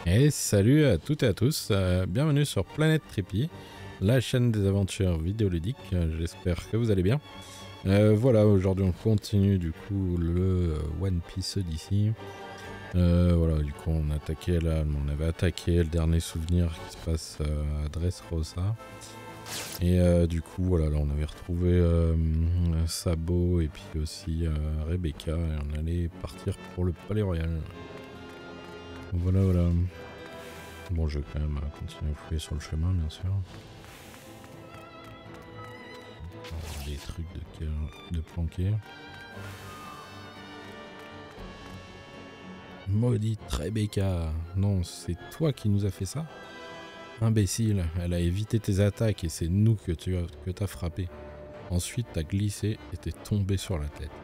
Et salut à toutes et à tous, bienvenue sur Planète Trippy, la chaîne des aventures vidéoludiques, j'espère que vous allez bien. Voilà, aujourd'hui on continue du coup le One Piece Odyssey. Voilà, du coup on avait attaqué le dernier souvenir qui se passe à Dressrosa. Et du coup voilà, là on avait retrouvé Sabo et puis aussi Rebecca et on allait partir pour le Palais Royal. Voilà, voilà. Bon, je vais quand même continuer à fouiller sur le chemin, bien sûr. Des trucs de planquer. Maudite Rebecca! Non, c'est toi qui nous as fait ça? Imbécile, elle a évité tes attaques et c'est nous que t'as frappé. Ensuite, t'as glissé et t'es tombé sur la tête.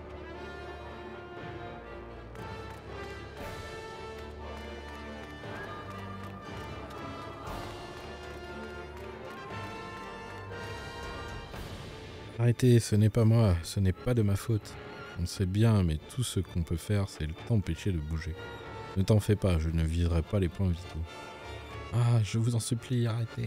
Arrêtez, ce n'est pas moi, ce n'est pas de ma faute. On sait bien, mais tout ce qu'on peut faire, c'est t'empêcher de bouger. Ne t'en fais pas, je ne viserai pas les points vitaux. Ah, je vous en supplie, arrêtez.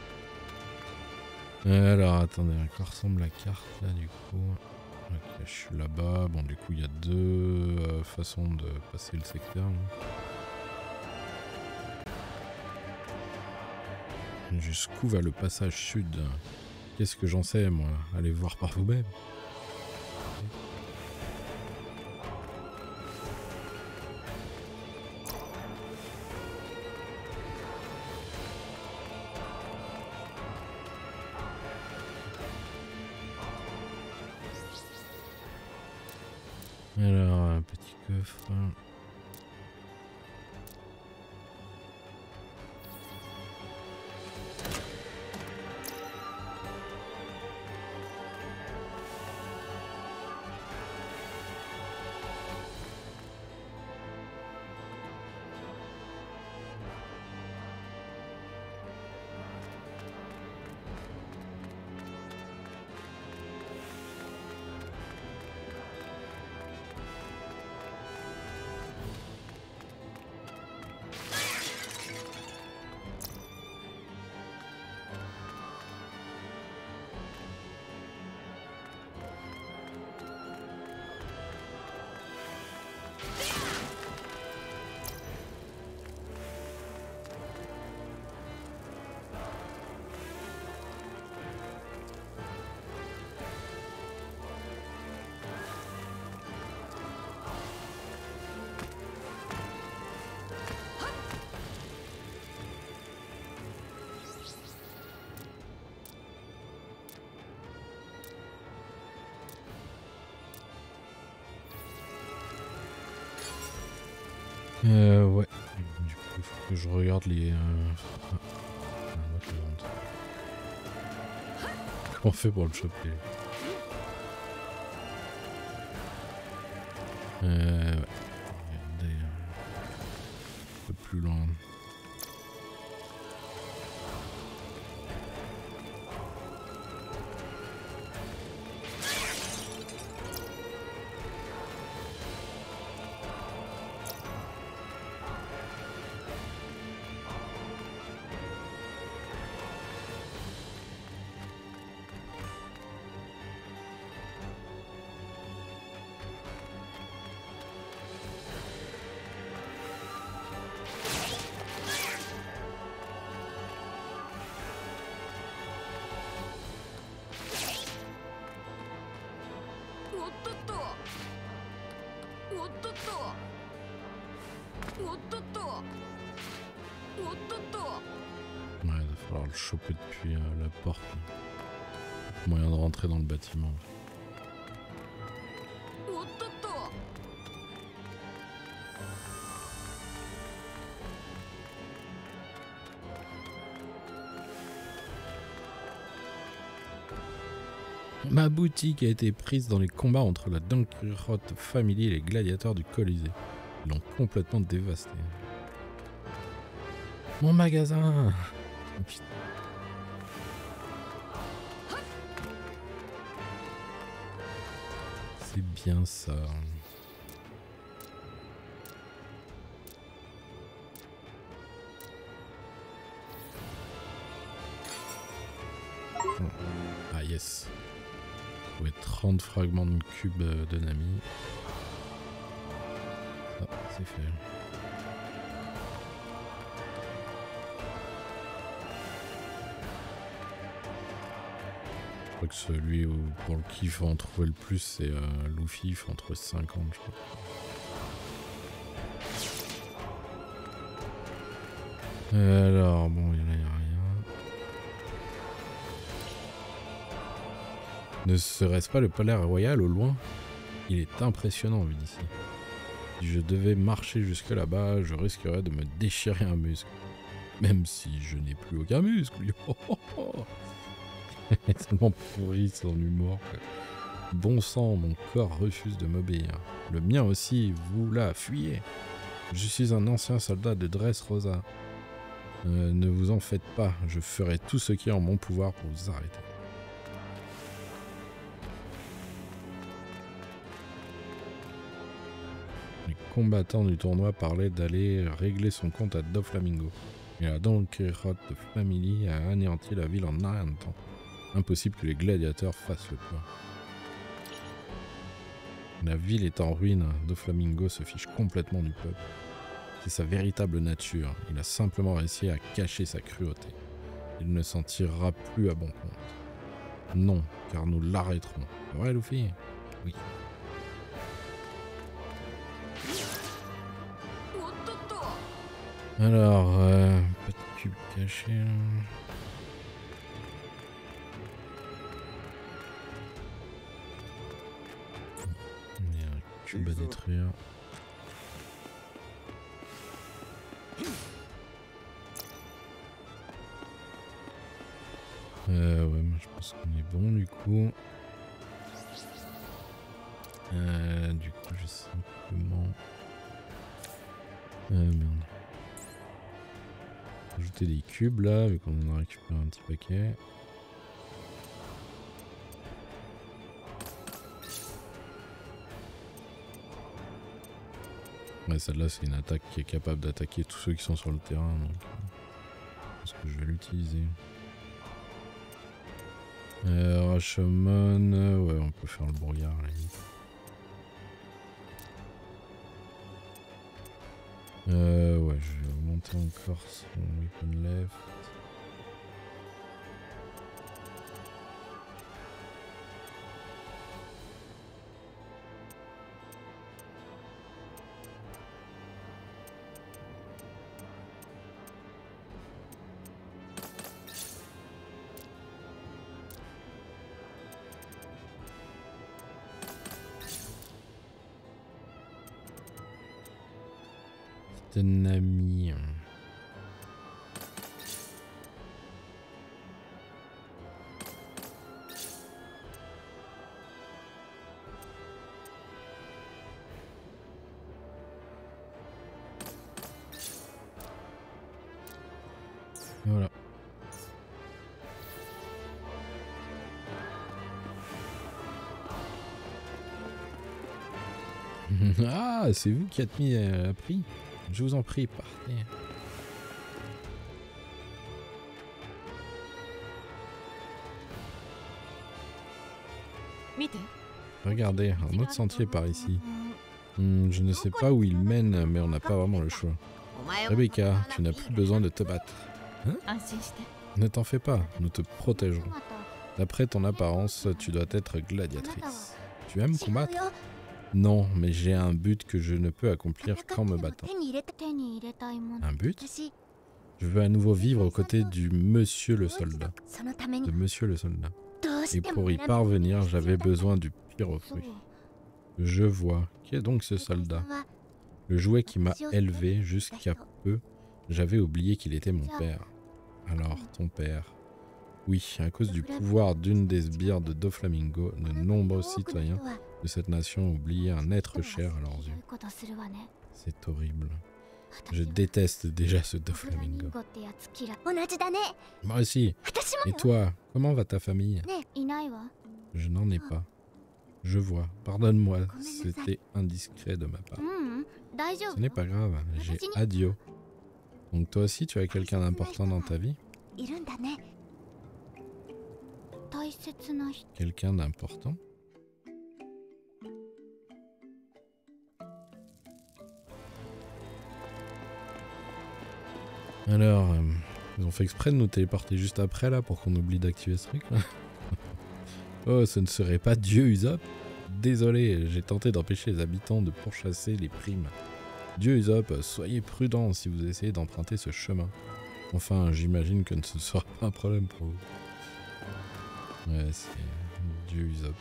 Alors, attendez, à quoi ressemble la carte, là, du coup? Ok, je suis là-bas. Bon, du coup, il y a deux façons de passer le secteur. Jusqu'où va le passage sud? Qu'est-ce que j'en sais, moi? Allez voir par vous-même. Alors, un petit coffre. Ouais. Du coup, il faut que je regarde les... Comment on fait pour le choper? Ouais. Regardez, un peu plus loin. Ouais, il va falloir le choper depuis la porte. Moyen de rentrer dans le bâtiment. Ma boutique a été prise dans les combats entre la Dunkerot Family et les gladiateurs du Colisée. Ils l'ont complètement dévasté. Mon magasin! Oh, putain. C'est bien ça. Yes. Trouver 30 fragments de cubes de Nami. Ah, c'est fait. Je crois que celui où pour le kiff faut en trouver le plus, c'est Luffy, il faut en trouver 50 je crois. Alors bon, il n'y a rien. Ne serait-ce pas le polaire royal au loin? Il est impressionnant vu d'ici. Si je devais marcher jusque là-bas, je risquerais de me déchirer un muscle. Même si je n'ai plus aucun muscle. C'est tellement pourri son humour. Bon sang, mon corps refuse de m'obéir. Le mien aussi, vous là, fuyez. Je suis un ancien soldat de Dressrosa. Ne vous en faites pas, je ferai tout ce qui est en mon pouvoir pour vous arrêter. Les combattants du tournoi parlaient d'aller régler son compte à Doflamingo. Et la Don Quichotte Family a anéanti la ville en rien de temps. Impossible que les gladiateurs fassent le poids. La ville est en ruine, Doflamingo se fiche complètement du peuple. C'est sa véritable nature, il a simplement réussi à cacher sa cruauté. Il ne s'en tirera plus à bon compte. Non, car nous l'arrêterons. C'est vrai, Luffy? Oui. Alors, pas de cube caché. Il y a un cube à détruire. Ouais, moi je pense qu'on est bon du coup. Du coup, je sais simplement. Merde. Ajouter des cubes là, vu qu'on en a récupéré un petit paquet. Ouais, celle-là, c'est une attaque qui est capable d'attaquer tous ceux qui sont sur le terrain. Donc, je pense que je vais l'utiliser. Rashomon, ouais, on peut faire le brouillard à la limite. Ouais, je vais augmenter encore son weapon left. Nami. Voilà. Ah, c'est vous qui êtes mis à prix. Je vous en prie, partez. Regardez, un autre sentier par ici. Je ne sais pas où il mène, mais on n'a pas vraiment le choix. Rebecca, tu n'as plus besoin de te battre. Hein? Ne t'en fais pas, nous te protégerons. D'après ton apparence, tu dois être gladiatrice. Tu aimes combattre? Non, mais j'ai un but que je ne peux accomplir qu'en me battant. Un but? Je veux à nouveau vivre aux côtés du Monsieur le Soldat. De Monsieur le Soldat. Et pour y parvenir, j'avais besoin du pyrofruit. Je vois. Qui est donc ce soldat? Le jouet qui m'a élevé jusqu'à peu, j'avais oublié qu'il était mon père. Alors, ton père. Oui, à cause du pouvoir d'une des sbires de Doflamingo, de nombreux citoyens de cette nation ont oublié un être cher à leurs yeux. C'est horrible. Je déteste déjà ce Doflamingo. Moi aussi. Et toi, comment va ta famille? Je n'en ai pas. Je vois. Pardonne-moi, c'était indiscret de ma part. Ce n'est pas grave, j'ai Adio. Donc toi aussi, tu as quelqu'un d'important dans ta vie? Quelqu'un d'important. Alors, ils ont fait exprès de nous téléporter juste après là pour qu'on oublie d'activer ce truc là. Oh, ce ne serait pas Dieu Usopp? Désolé, j'ai tenté d'empêcher les habitants de pourchasser les primes. Dieu Usopp, soyez prudents si vous essayez d'emprunter ce chemin. Enfin, j'imagine que ce ne sera pas un problème pour vous. Ouais, c'est Dieu Usopp.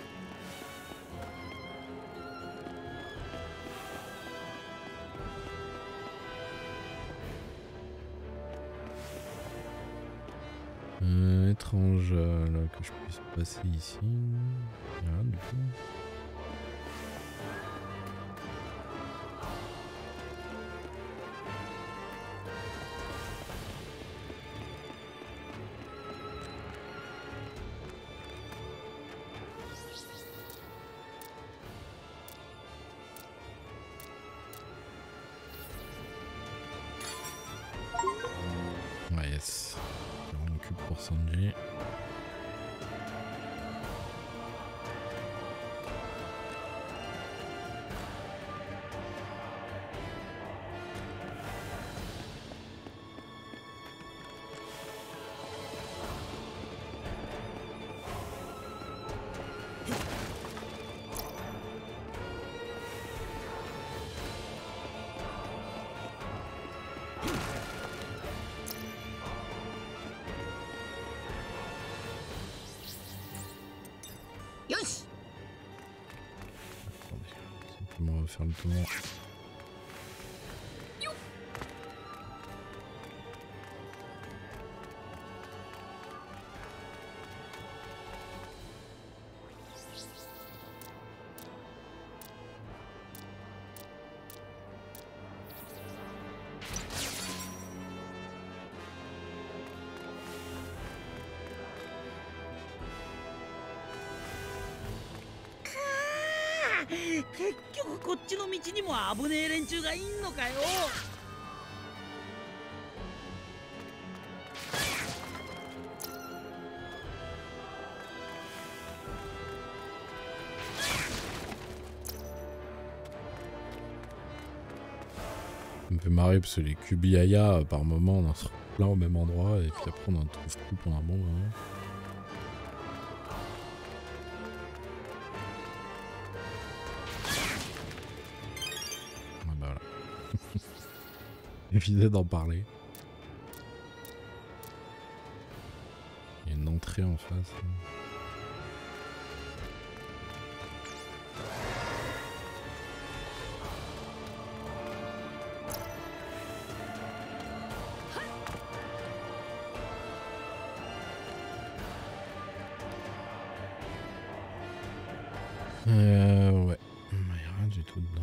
Étrange là, que je puisse passer ici. Voilà, du coup. Ouais, yes. On occupe pour Sanji. Simplement on va faire le tour. Ça me fait marrer parce que les Kubiaya par moment on en se retrouve plein au même endroit et puis après on en trouve plus pour un bon moment. Ah bah voilà. Évitez d'en parler. Il y a une entrée en face. Ouais. Il n'y a rien du tout dedans.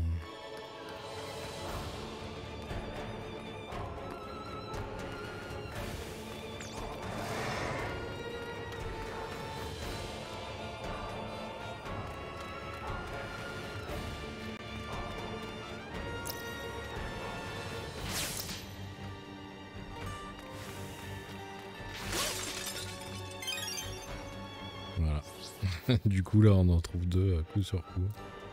Voilà. Du coup là on en trouve deux coup sur coup.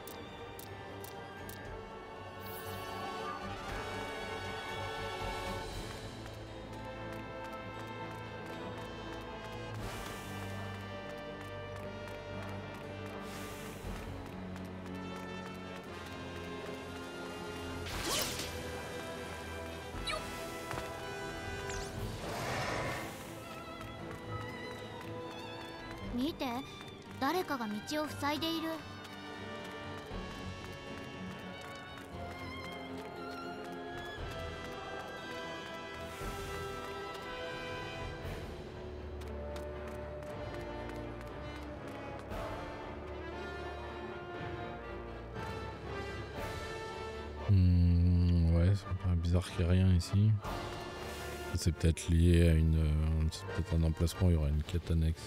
Ouais, c'est un peu bizarre qu'il n'y ait rien ici. C'est peut-être lié à une... c'est peut-être un emplacement, il y aura une quête annexe.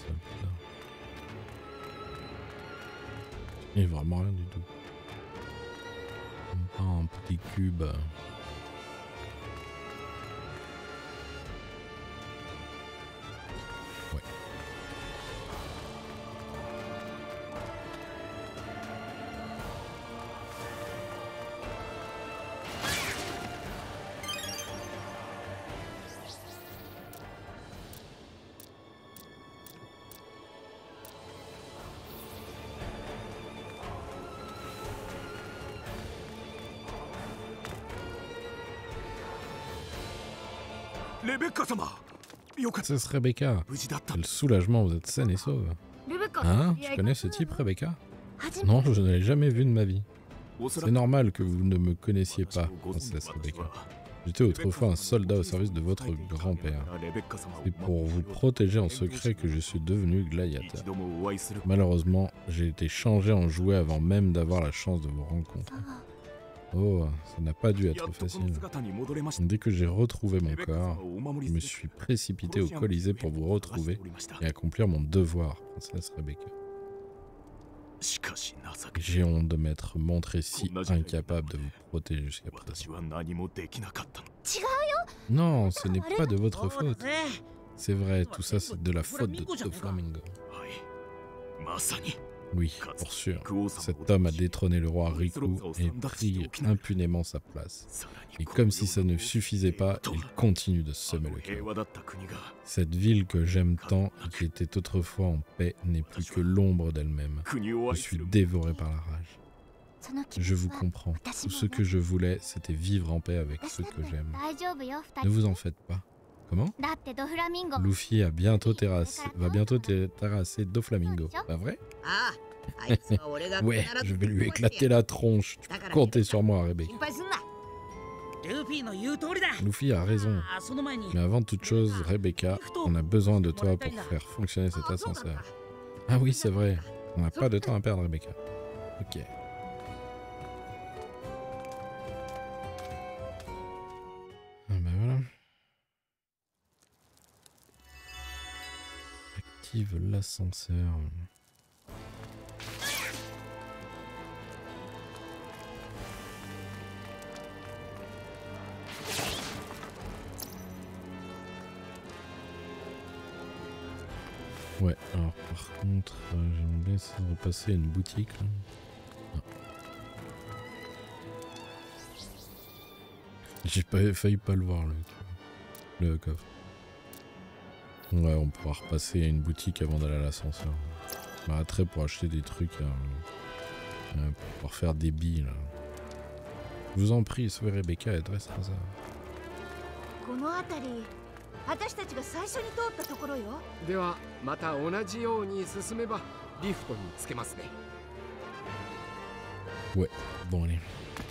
Il n'y a vraiment rien du tout. Même pas un petit cube. Ouais. C'est Rebecca. Quel soulagement, vous êtes saine et sauve. Hein? Je connais ce type, Rebecca? Non, je ne l'ai jamais vu de ma vie. C'est normal que vous ne me connaissiez pas, princesse Rebecca. J'étais autrefois un soldat au service de votre grand-père. C'est pour vous protéger en secret que je suis devenu gladiateur. Malheureusement, j'ai été changé en jouet avant même d'avoir la chance de vous rencontrer. Oh, ça n'a pas dû être facile. Dès que j'ai retrouvé mon corps, je me suis précipité au Colisée pour vous retrouver et accomplir mon devoir, princesse Rebecca. J'ai honte de m'être montré si incapable de vous protéger jusqu'à présent. Non, ce n'est pas de votre faute. C'est vrai, tout ça c'est de la faute de Doflamingo. Oui, pour sûr. Cet homme a détrôné le roi Riku et pris impunément sa place. Et comme si ça ne suffisait pas, il continue de semer le chaos. Cette ville que j'aime tant et qui était autrefois en paix n'est plus que l'ombre d'elle-même. Je suis dévoré par la rage. Je vous comprends. Tout ce que je voulais, c'était vivre en paix avec ceux que j'aime. Ne vous en faites pas. Comment? Luffy va bientôt terrasser Doflamingo. Pas vrai? Ouais, je vais lui éclater la tronche. Tu peux compter sur moi, Rebecca. Luffy a raison. Mais avant toute chose, Rebecca, on a besoin de toi pour faire fonctionner cet ascenseur. Ah oui, c'est vrai. On n'a pas de temps à perdre, Rebecca. Ok. Ah ben voilà. Active l'ascenseur. Ouais, alors par contre, j'aimerais bien essayer de repasser à une boutique. Là. J'ai failli pas le voir, le coffre. Ouais, on pourra repasser à une boutique avant d'aller à l'ascenseur. Je m'arrêterai pour acheter des trucs, pour pouvoir faire des billes. Là. Je vous en prie, sauvez Rebecca et dresse ça. 私たちが最初に通ったところよ。ではまた同じように進めばリフトにつけますね。 Ouais, bon allez.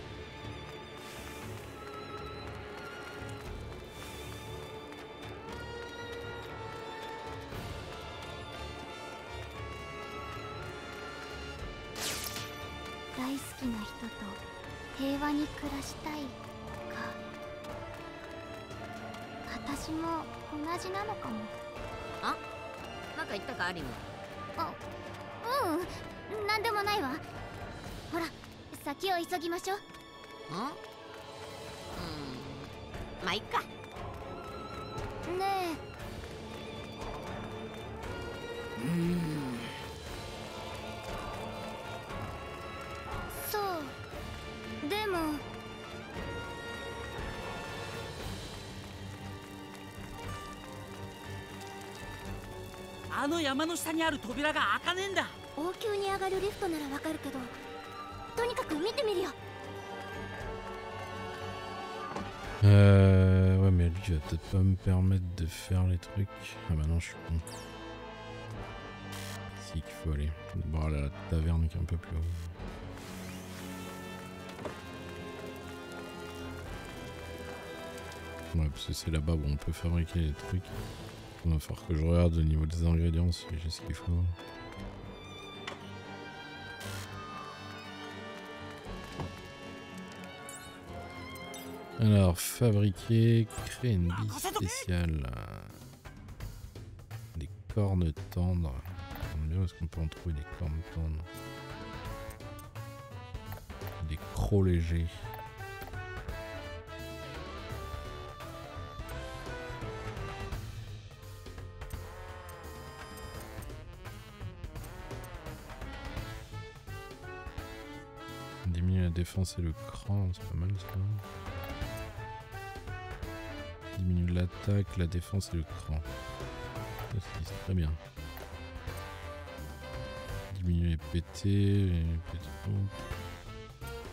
Ouais, mais lui, il va peut-être pas me permettre de faire les trucs. Ah bah non, je suis con. Si, qu'il faut aller. Bon, aller à la taverne qui est un peu plus haut. Ouais, parce que c'est là-bas où on peut fabriquer les trucs. Il va falloir que je regarde au niveau des ingrédients si j'ai ce qu'il faut. Alors, fabriquer, créer une bille spéciale. Des cornes tendres. Où est-ce qu'on peut en trouver des cornes tendres? Des crocs légers. Diminuer la défense et le cran, c'est pas mal ça. Diminue l'attaque, la défense et le cran. C'est très bien. Diminue les PT, les pétros.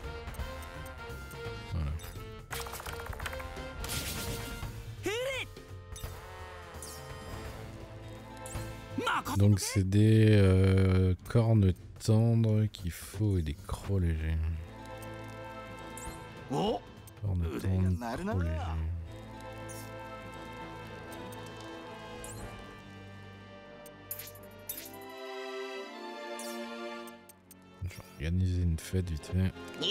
Voilà. Donc c'est des cornes tendres qu'il faut et des crocs légers. Cornes tendres, crocs légers. Je vais organiser une fête vite fait.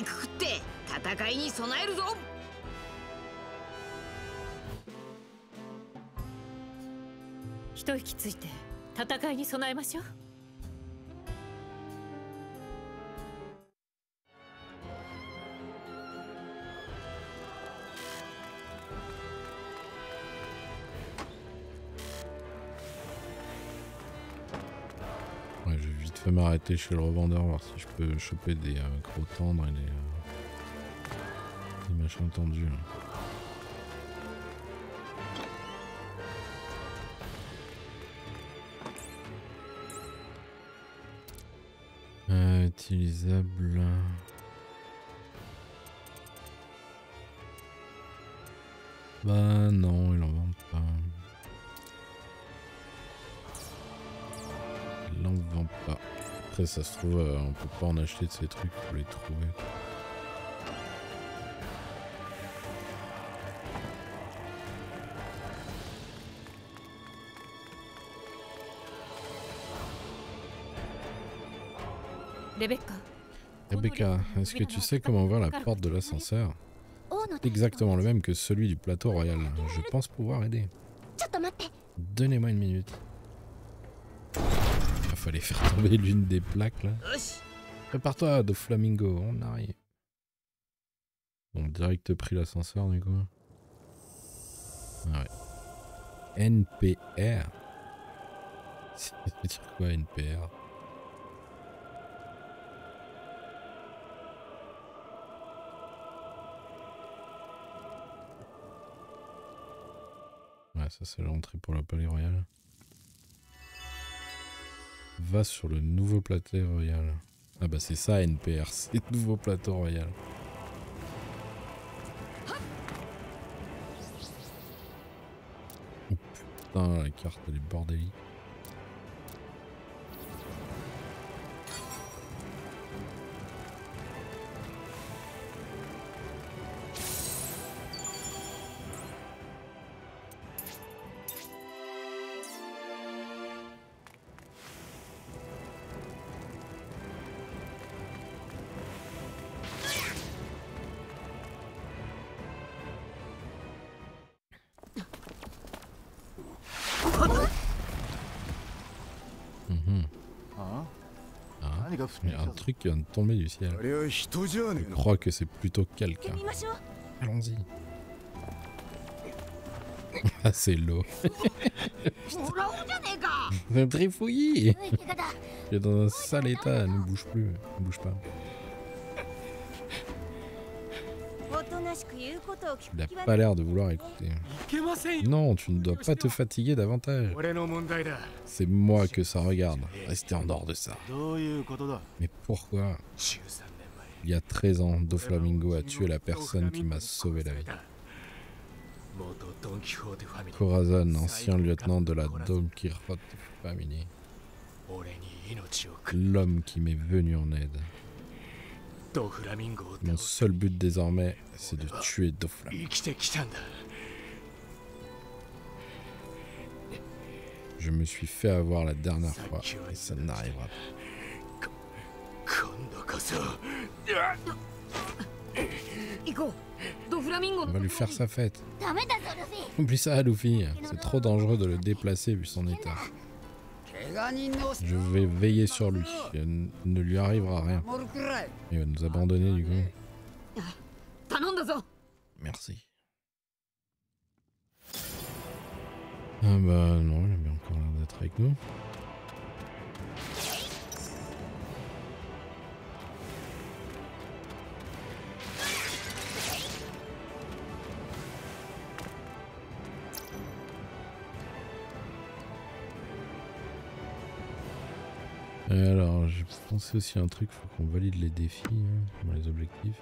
Ouais, je vais vite fait m'arrêter chez le revendeur, voir si je peux choper des crocs tendres et des machins tendus. Là. Utilisable. Bah non, il en vend pas. Il en vend pas. Après ça se trouve, on peut pas en acheter de ces trucs, faut les trouver. Rebecca, est-ce que tu sais comment ouvrir la porte de l'ascenseur? Exactement le même que celui du plateau royal. Je pense pouvoir aider. Donnez-moi une minute. Il fallait faire tomber l'une des plaques là. Prépare-toi, Doflamingo, on arrive. Bon, direct pris l'ascenseur du coup. Ah ouais. NPR. Ça veut dire quoi NPR? Ouais, ça c'est l'entrée pour le palais royal. Va sur le nouveau plateau royal. Ah bah c'est ça NPR, c'est le nouveau plateau royal. Oh putain, la carte elle est bordélique. Il y a un truc qui vient de tomber du ciel. Je crois que c'est plutôt quelqu'un. Allons-y. Ah, c'est l'eau. Un trifouillis. Il est dans un sale état, ne bouge plus, ne bouge pas. Il a pas l'air de vouloir écouter. Non, tu ne dois pas te fatiguer davantage. C'est moi que ça regarde. Restez en dehors de ça. Mais pourquoi? Il y a 13 ans, Doflamingo a tué la personne qui m'a sauvé la vie. Corazon, ancien lieutenant de la Don Quijote Family. L'homme qui m'est venu en aide. Mon seul but désormais, c'est de tuer Doflamingo. Je me suis fait avoir la dernière fois et ça n'arrivera pas. On va lui faire sa fête. Oublie ça, Luffy. C'est trop dangereux de le déplacer vu son état. Je vais veiller sur lui. Il ne lui arrivera rien. Il va nous abandonner du coup. Merci. Ah bah non, il a bien encore l'air d'être avec nous. Et alors, j'ai pensé aussi à un truc, faut qu'on valide les défis, hein, les objectifs.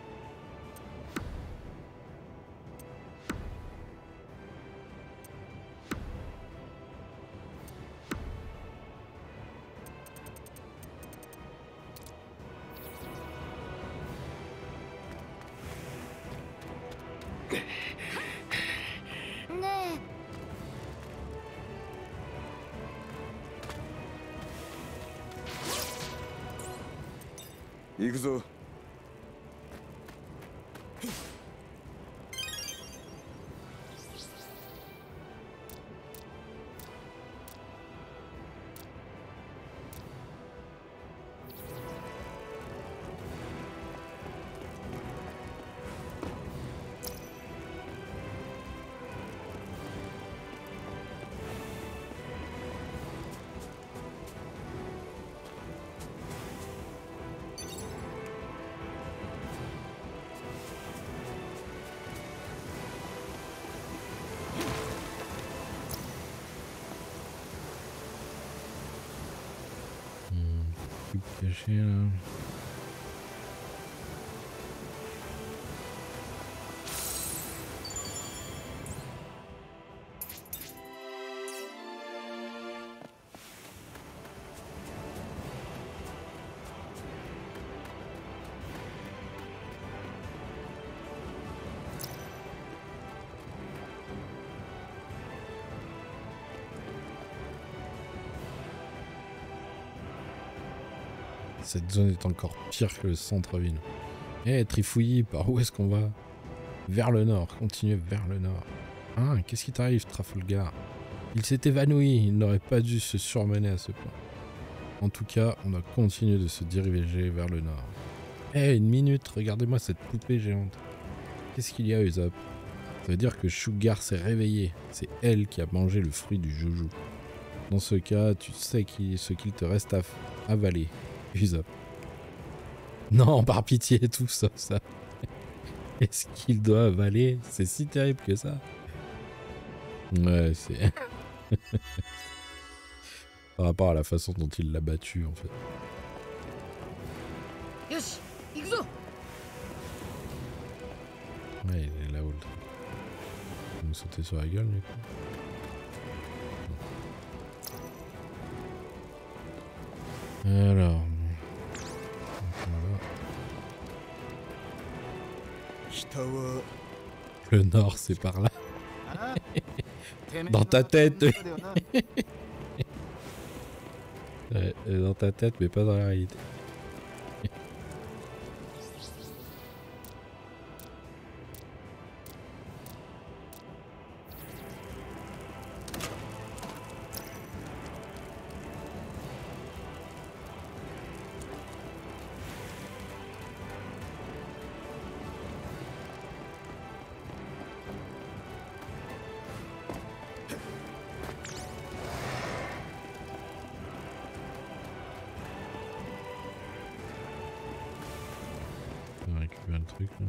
行くぞ。 Caché là. Cette zone est encore pire que le centre-ville. Eh, Trifouillis, par où est-ce qu'on va? Vers le nord, continuez vers le nord. Ah, qu'est-ce qui t'arrive, Trafalgar? Il s'est évanoui, il n'aurait pas dû se surmener à ce point. En tout cas, on a continué de se diriger vers le nord. Eh, une minute, regardez-moi cette poupée géante. Qu'est-ce qu'il y a, Usopp? Ça veut dire que Sugar s'est réveillée. C'est elle qui a mangé le fruit du joujou. Dans ce cas, tu sais ce qu'il te reste à avaler. Usopp. Non, par pitié, tout ça. Est-ce qu'il doit avaler? C'est si terrible que ça. Ouais, c'est... Par rapport à la façon dont il l'a battu, en fait. Ouais, il est là-haut. Il va nous sauter sur la gueule, du coup. Alors... Le nord, c'est par là. Dans ta tête. Ouais, dans ta tête, mais pas dans la réalité. Le truc là.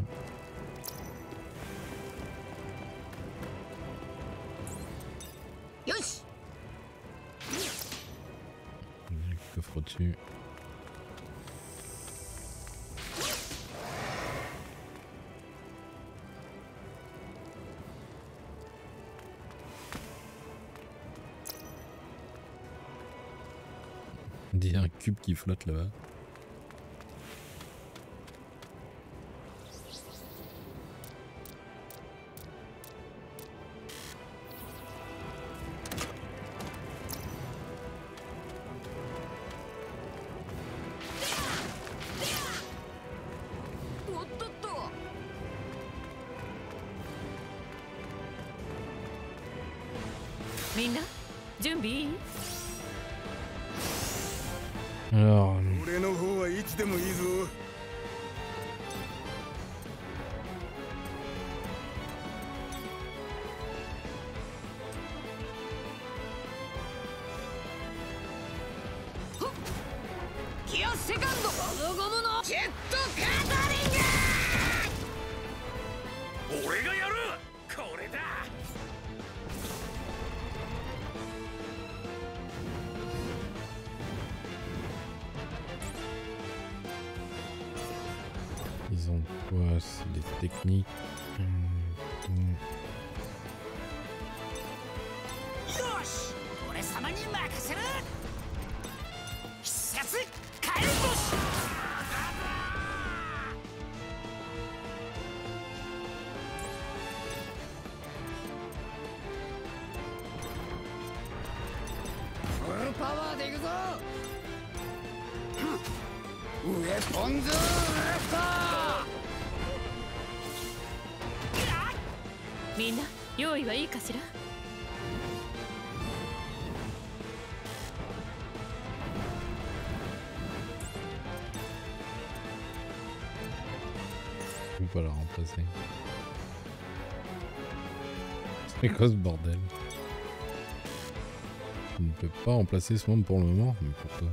Le coffre au-dessus. On dirait un cube qui flotte là-bas. Alors... Ils ont quoi? C'est des techniques. みんな用意はいいかしら。 Je peux pas la remplacer. C'est quoi ce bordel? Je ne peux pas remplacer ce monde pour le moment, mais pourquoi?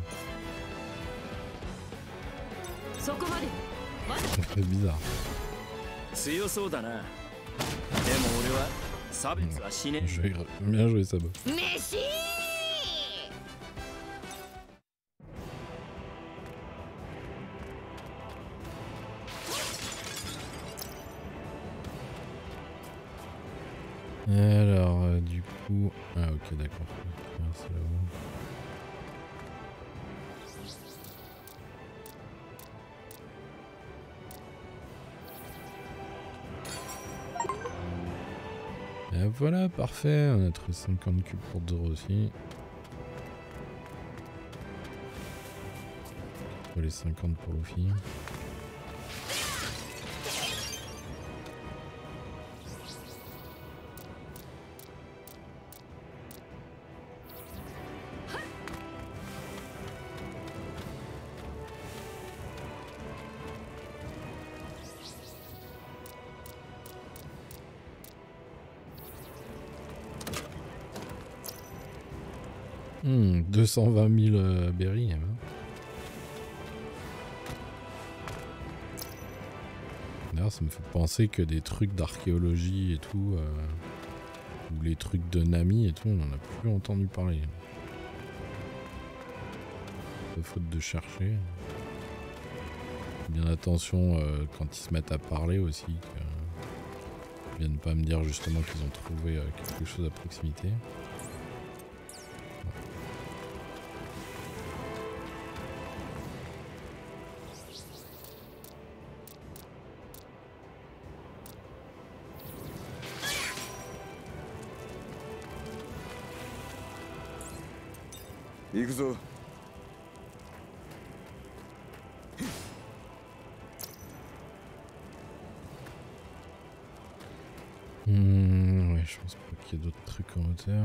C'est bizarre. Bien joué Sabo. Alors, du coup... Ah ok d'accord. C'est là-haut. Et voilà, parfait, on a trouvé 50 cubes pour Zoro aussi. Les 50 pour Luffy. Hmm, 220 000 berries. Hein. D'ailleurs, ça me fait penser que des trucs d'archéologie et tout, ou les trucs de Nami et tout, on en a plus entendu parler. De faute de chercher. Bien attention quand ils se mettent à parler aussi, qu'ils viennent pas me dire justement qu'ils ont trouvé quelque chose à proximité. Ouais, je pense pas qu'il y ait d'autres trucs en hauteur.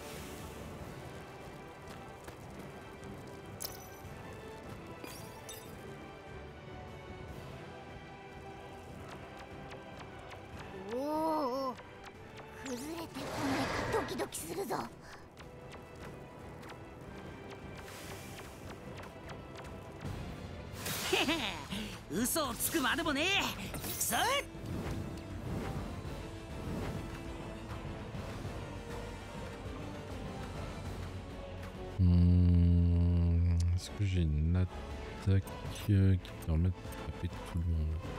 Est-ce que j'ai une attaque qui permet de frapper tout le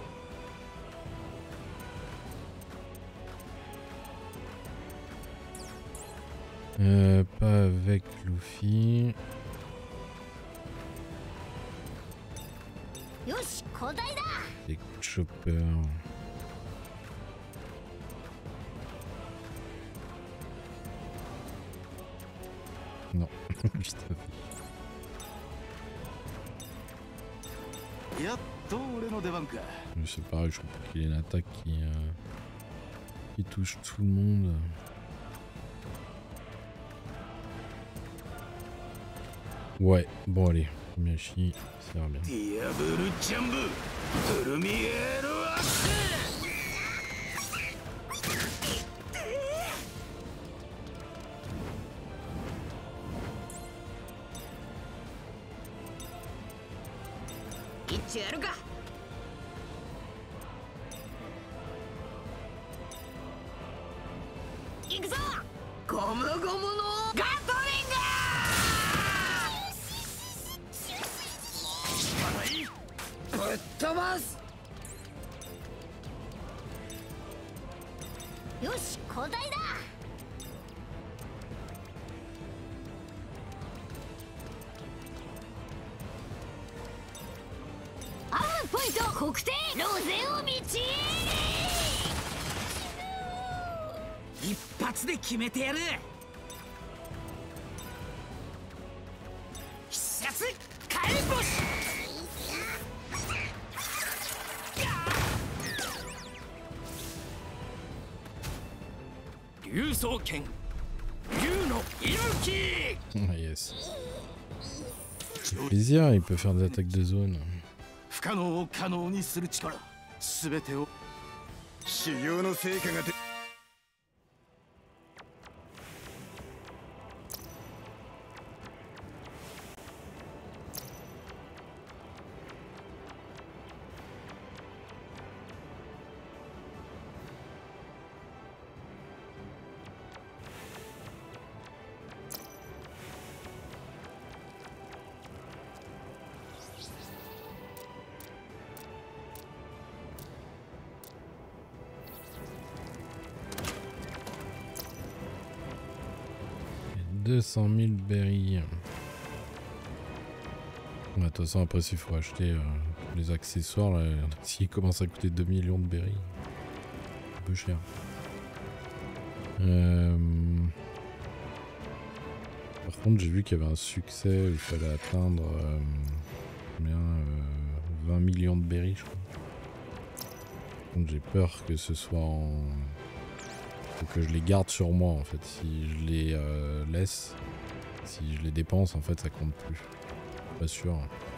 monde? Pas avec Luffy. Des coups de chopper. Non, juste à fait. C'est pareil, je crois qu'il y a une attaque qui touche tout le monde. Ouais, bon allez, Miyashi, ça va bien. Ah, yes. C'est plaisir, il peut faire des attaques de zone. 修行の成果が出 200 000 berries. De toute façon, après, s'il faut acheter les accessoires, là, s'il commence à coûter 2 millions de berries, un peu cher. Par contre, j'ai vu qu'il y avait un succès où il fallait atteindre 20 millions de berries, je crois. Donc j'ai peur que ce soit en... Faut que je les garde sur moi en fait. Si je les laisse, si je les dépense, en fait ça compte plus. Pas sûr.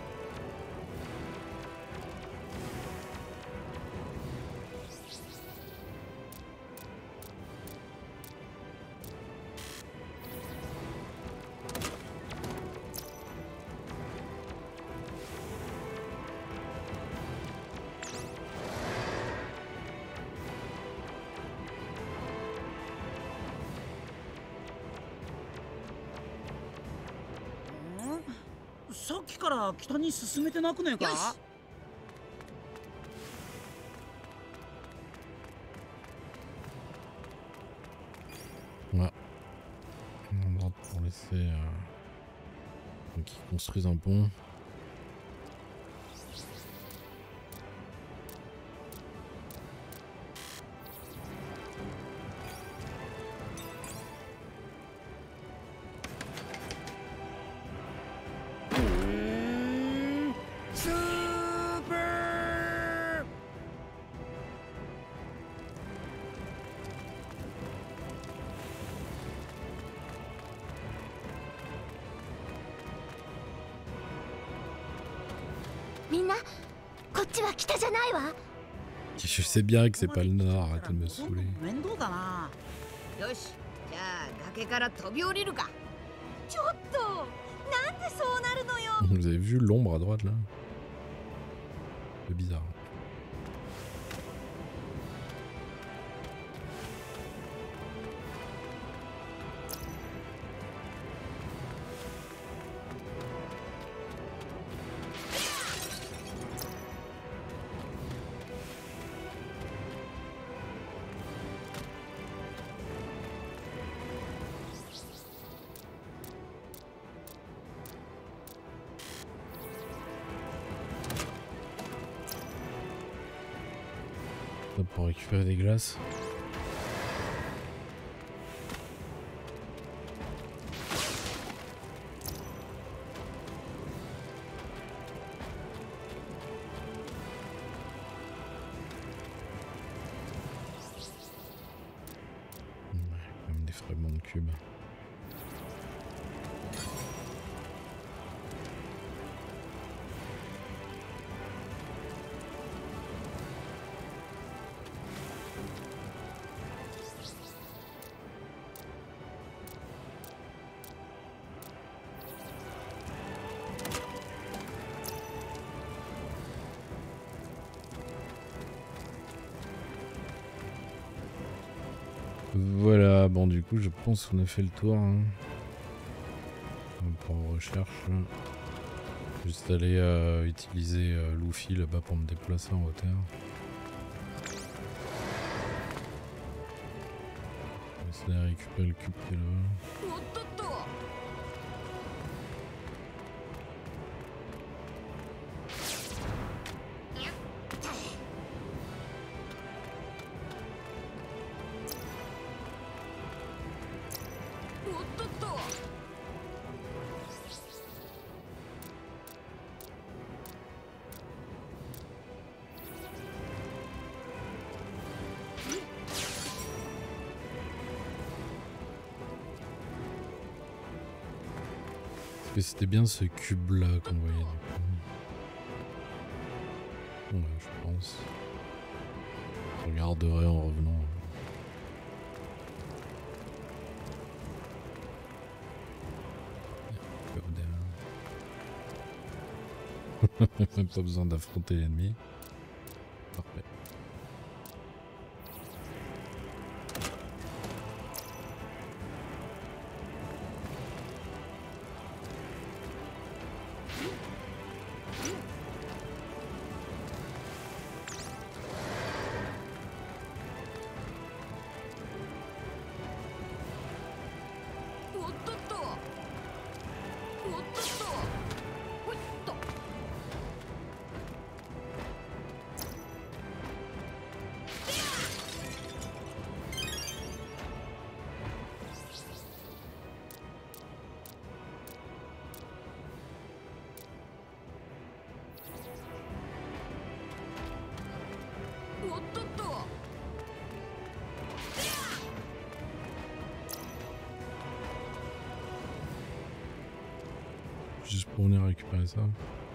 さっきから北に進めてなくねえか？ Ouais. On va pour laisser qu'ils construisent un pont. Je sais bien que c'est pas le nord, arrêtez de me saouler. Vous avez vu l'ombre à droite là? C'est bizarre. Pour récupérer des glaces. Comme des fragments de cubes. Voilà, bon du coup je pense qu'on a fait le tour hein. Pour recherche. Juste aller utiliser Luffy là-bas pour me déplacer en hauteur. On va essayer de récupérer le cube qui est là. Est-ce que c'était bien ce cube là qu'on voyait du coup? Ouais, je pense. Je regarderai en revenant. Même pas besoin d'affronter l'ennemi. Parfait. Juste pour venir récupérer ça.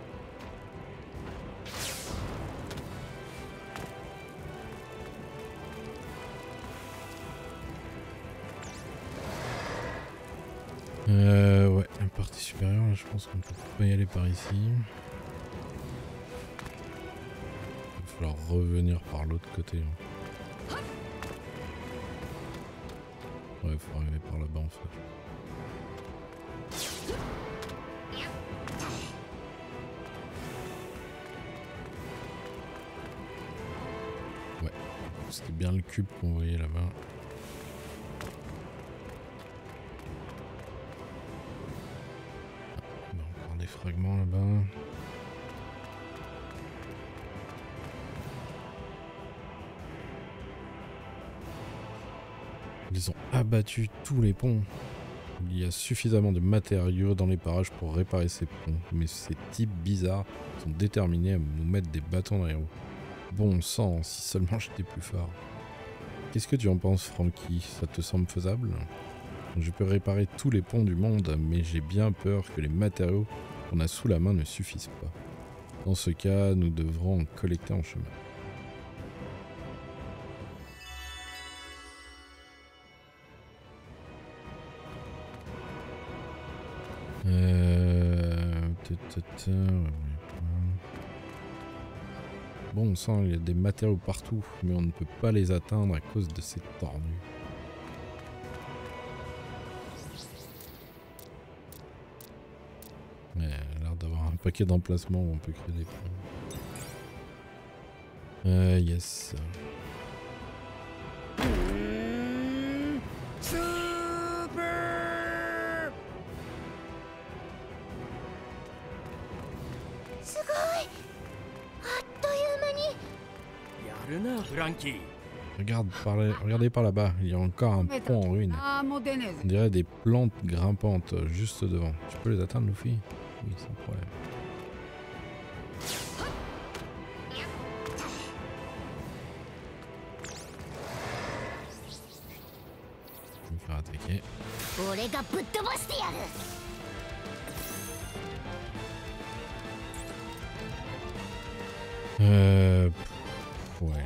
Ouais, la partie supérieure, là, je pense qu'on peut pas y aller par ici. Il va falloir revenir par l'autre côté. Ouais, il faut arriver par là-bas en fait. Ouais, c'était bien le cube qu'on voyait là-bas. Encore des fragments là-bas. Ils ont abattu tous les ponts. Il y a suffisamment de matériaux dans les parages pour réparer ces ponts. Mais ces types bizarres sont déterminés à nous mettre des bâtons dans les roues. Bon sang, si seulement j'étais plus fort. Qu'est-ce que tu en penses, Frankie? Ça te semble faisable? Je peux réparer tous les ponts du monde, mais j'ai bien peur que les matériaux qu'on a sous la main ne suffisent pas. Dans ce cas, nous devrons en collecter en chemin. Bon sang, il y a des matériaux partout, mais on ne peut pas les atteindre à cause de ces tordus. Il a l'air d'avoir un paquet d'emplacements où on peut créer des points. Yes. Regardez par là-bas, il y a encore un pont en ruine. On dirait des plantes grimpantes juste devant. Tu peux les atteindre, Luffy? Oui, sans problème. Je vais me faire attaquer. Ouais.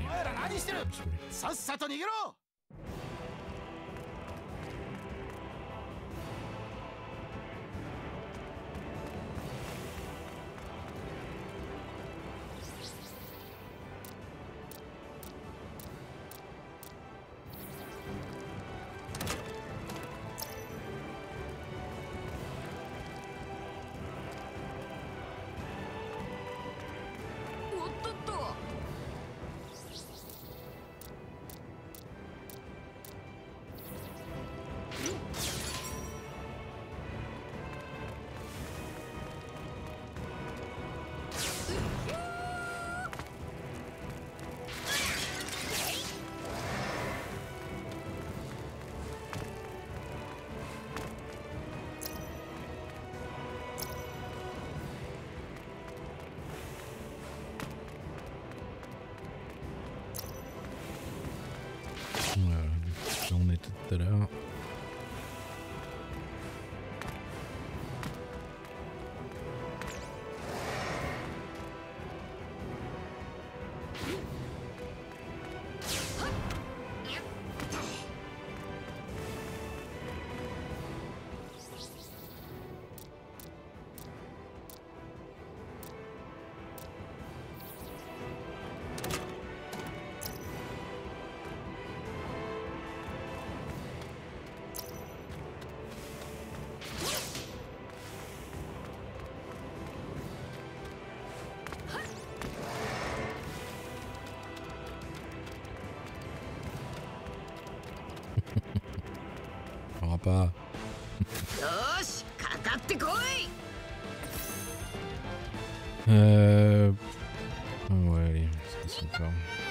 Là on était tout à l'heure. pas. Ouais, allez, c'est super.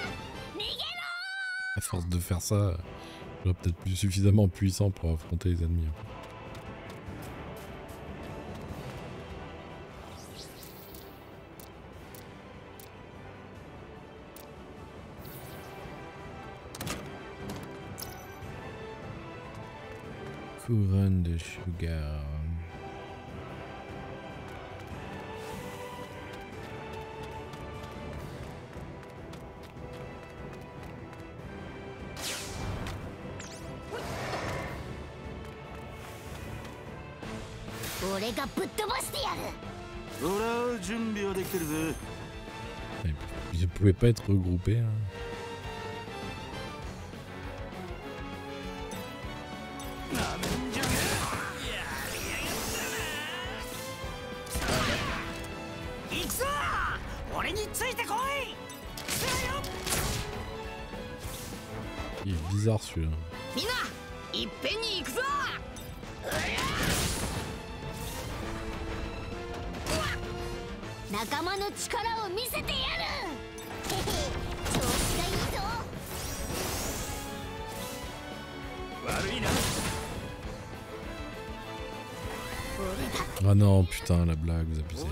À force de faire ça, je serai peut-être plus suffisamment puissant pour affronter les ennemis. Couronne de sugar. Ils ne pouvaient pas être regroupés. Hein. Il est bizarre celui-là. 仲間の力を見せてやる。調子がいいぞ。悪いな。 Ah non, putain, la blague, vous abusez.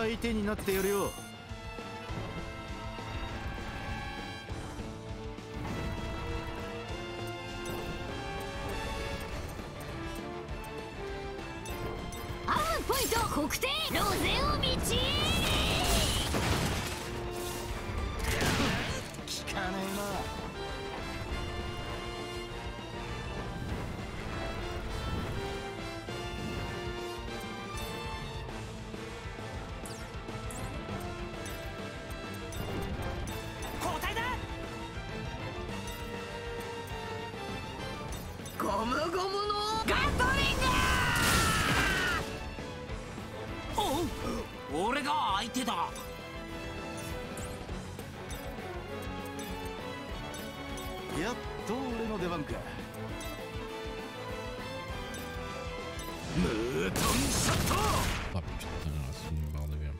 Ah putain, c'est une barre de verre.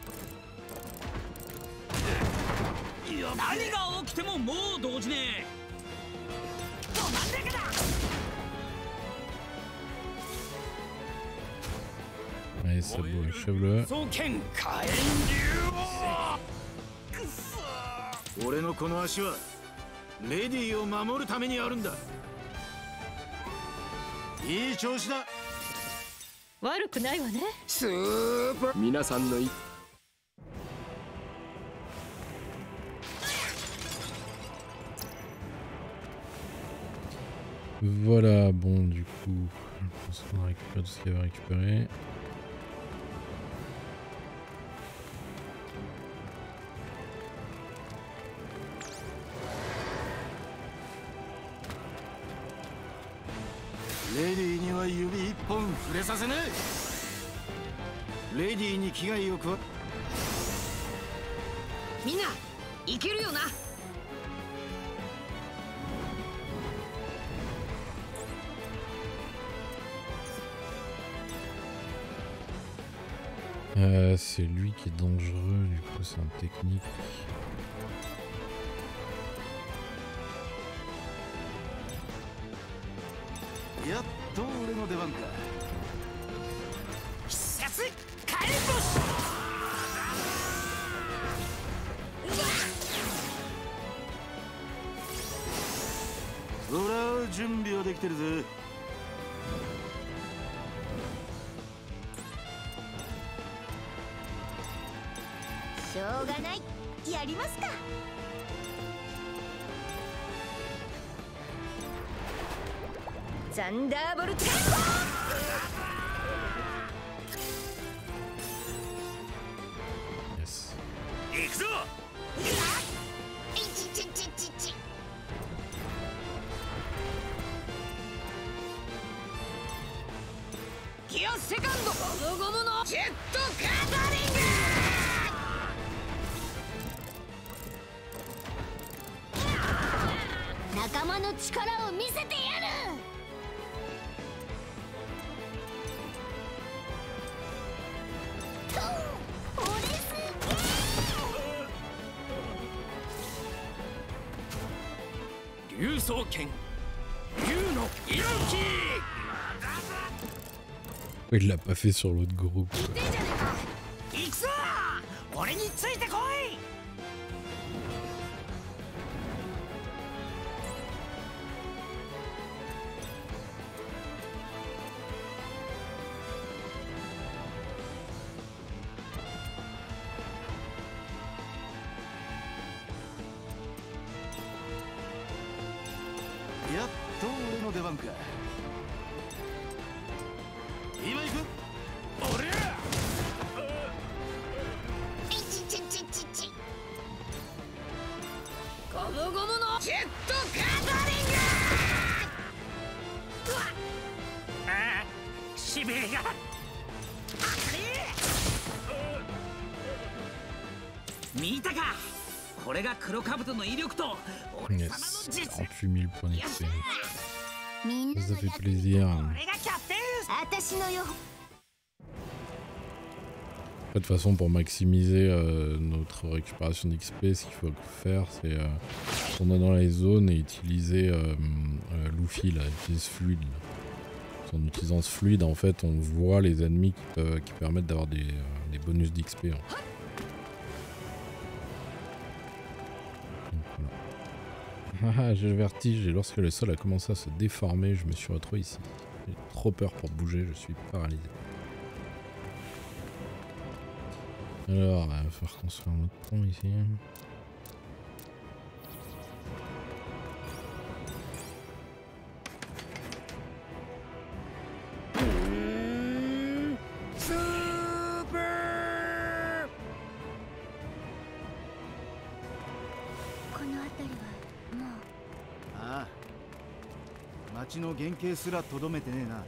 Allez, c'est beau, achève-le. 俺のこの足はレディーを守るためにあるんだ。いい調子だ。 悪くないわね。 スーパー。皆さんのい。 Voilà, bon, du coup, je pense qu'on a récupéré tout ce qu'il y avait à récupérer. Lady には指一本触れさせねえ。レディーに危害を加え。 みんな、いけるよな。 C'est lui qui est dangereux, du coup c'est un technique. Yes. 行くぞ。 ギアセカンド。ゴムゴムのジェットガザリング。 仲間の力を見せてやる。 竜双剣竜の色気 Il l'a pas fait sur l'autre groupe. 行くぞ俺についてこい。 やっと俺の出番か。今行く。俺いちちちちちゴムゴムのジェットガザリング。 ああしびれが。見たかこれが黒兜の威力と俺様の Yes, 実力。 48 000 points d'XP. みんな Ça fait plaisir. 俺がキャプテン。 私のよ De toute façon, pour maximiser notre récupération d'XP, ce qu'il faut faire, c'est tourner dans les zones et utiliser Luffy, là, utiliser ce fluide. Là. En utilisant ce fluide, en fait, on voit les ennemis qui permettent d'avoir des bonus d'XP. Hein. Ah, j'ai le vertige et lorsque le sol a commencé à se déformer, je me suis retrouvé ici. J'ai trop peur pour bouger, je suis paralysé. Alors, il va falloir construire un autre pont ici. Ah. ああ町の原型すらとどめてねえな。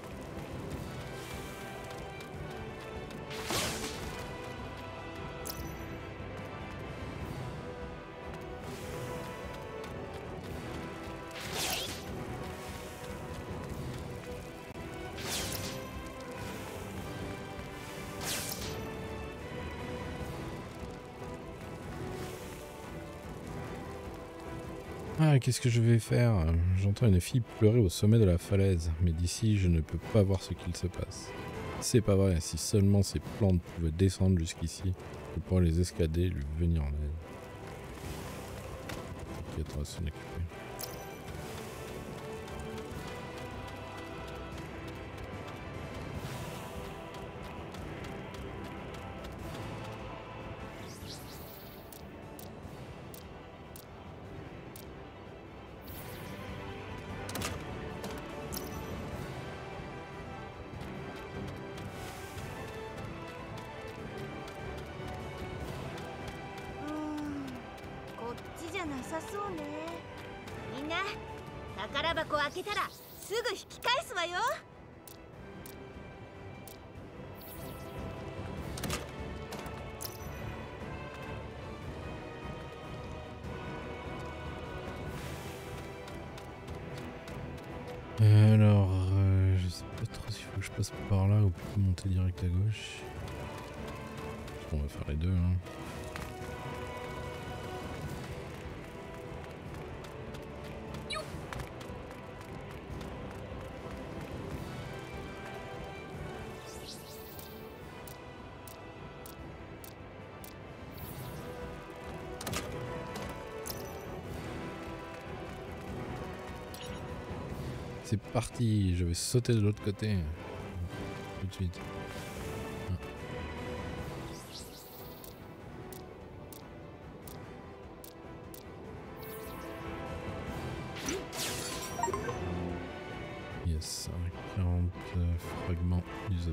Ah, qu'est-ce que je vais faire? J'entends une fille pleurer au sommet de la falaise, mais d'ici je ne peux pas voir ce qu'il se passe. C'est pas vrai, si seulement ces plantes pouvaient descendre jusqu'ici, je pourrais les escalader et lui venir en aide. Ok, on va s'en occuper. Alors, je sais pas trop s'il faut que je passe par là ou plutôt monter direct à gauche. On va faire les deux. Hein. C'est parti, je vais sauter de l'autre côté. Tout de suite. Yes, 40 fragments d'usable.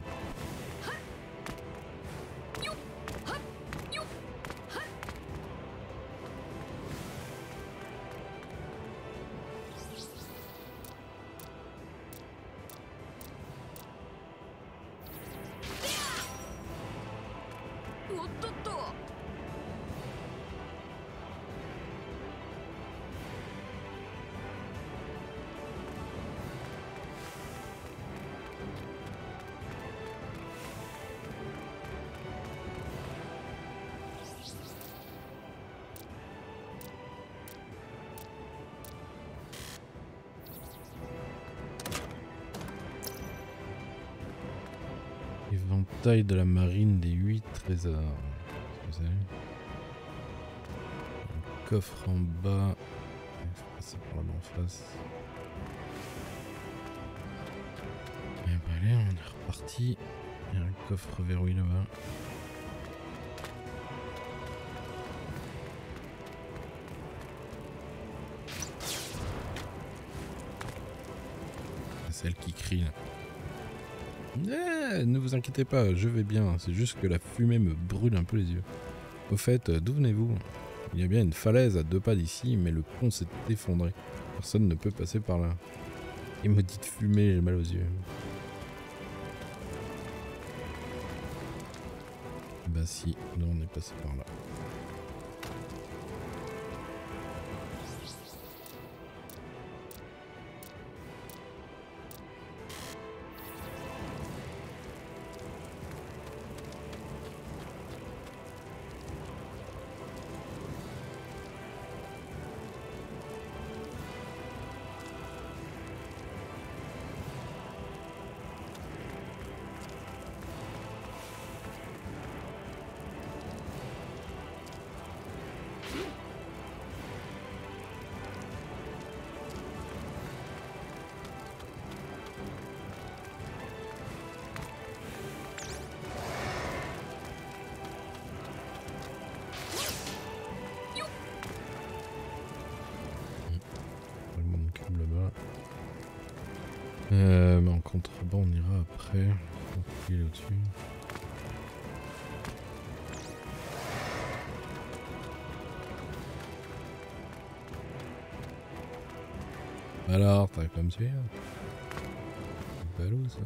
Éventail de la marine des 8 trésors. Qu'est-ce que c'est? Un coffre en bas. Il faut passer par là-bas en face. Et bah allez, on est reparti. Il y a un coffre verrouillé là-bas. C'est celle qui crie là. Ne vous inquiétez pas, je vais bien. C'est juste que la fumée me brûle un peu les yeux. Au fait, d'où venez-vous? Il y a bien une falaise à 2 pas d'ici, mais le pont s'est effondré. Personne ne peut passer par là. Et maudite fumée, j'ai mal aux yeux. Bah si, nous on est passé par là. Mais en contrebas on ira après. Il est au-dessus. Alors, t'as comme tu es. C'est ballot ça.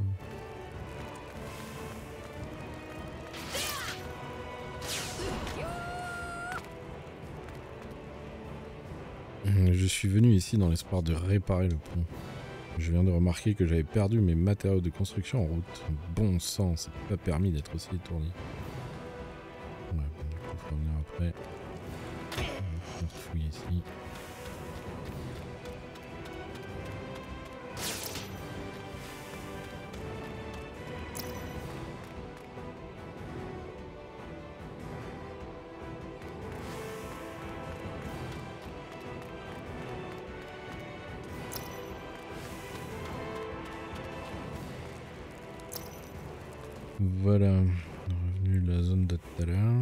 Je suis venu ici dans l'espoir de réparer le pont. Je viens de remarquer que j'avais perdu mes matériaux de construction en route. Bon sang, c'est pas permis d'être aussi étourdi. Ouais, bon, du coup, faut revenir après. On va fouiller ici. Voilà, on est revenu de la zone de tout à l'heure.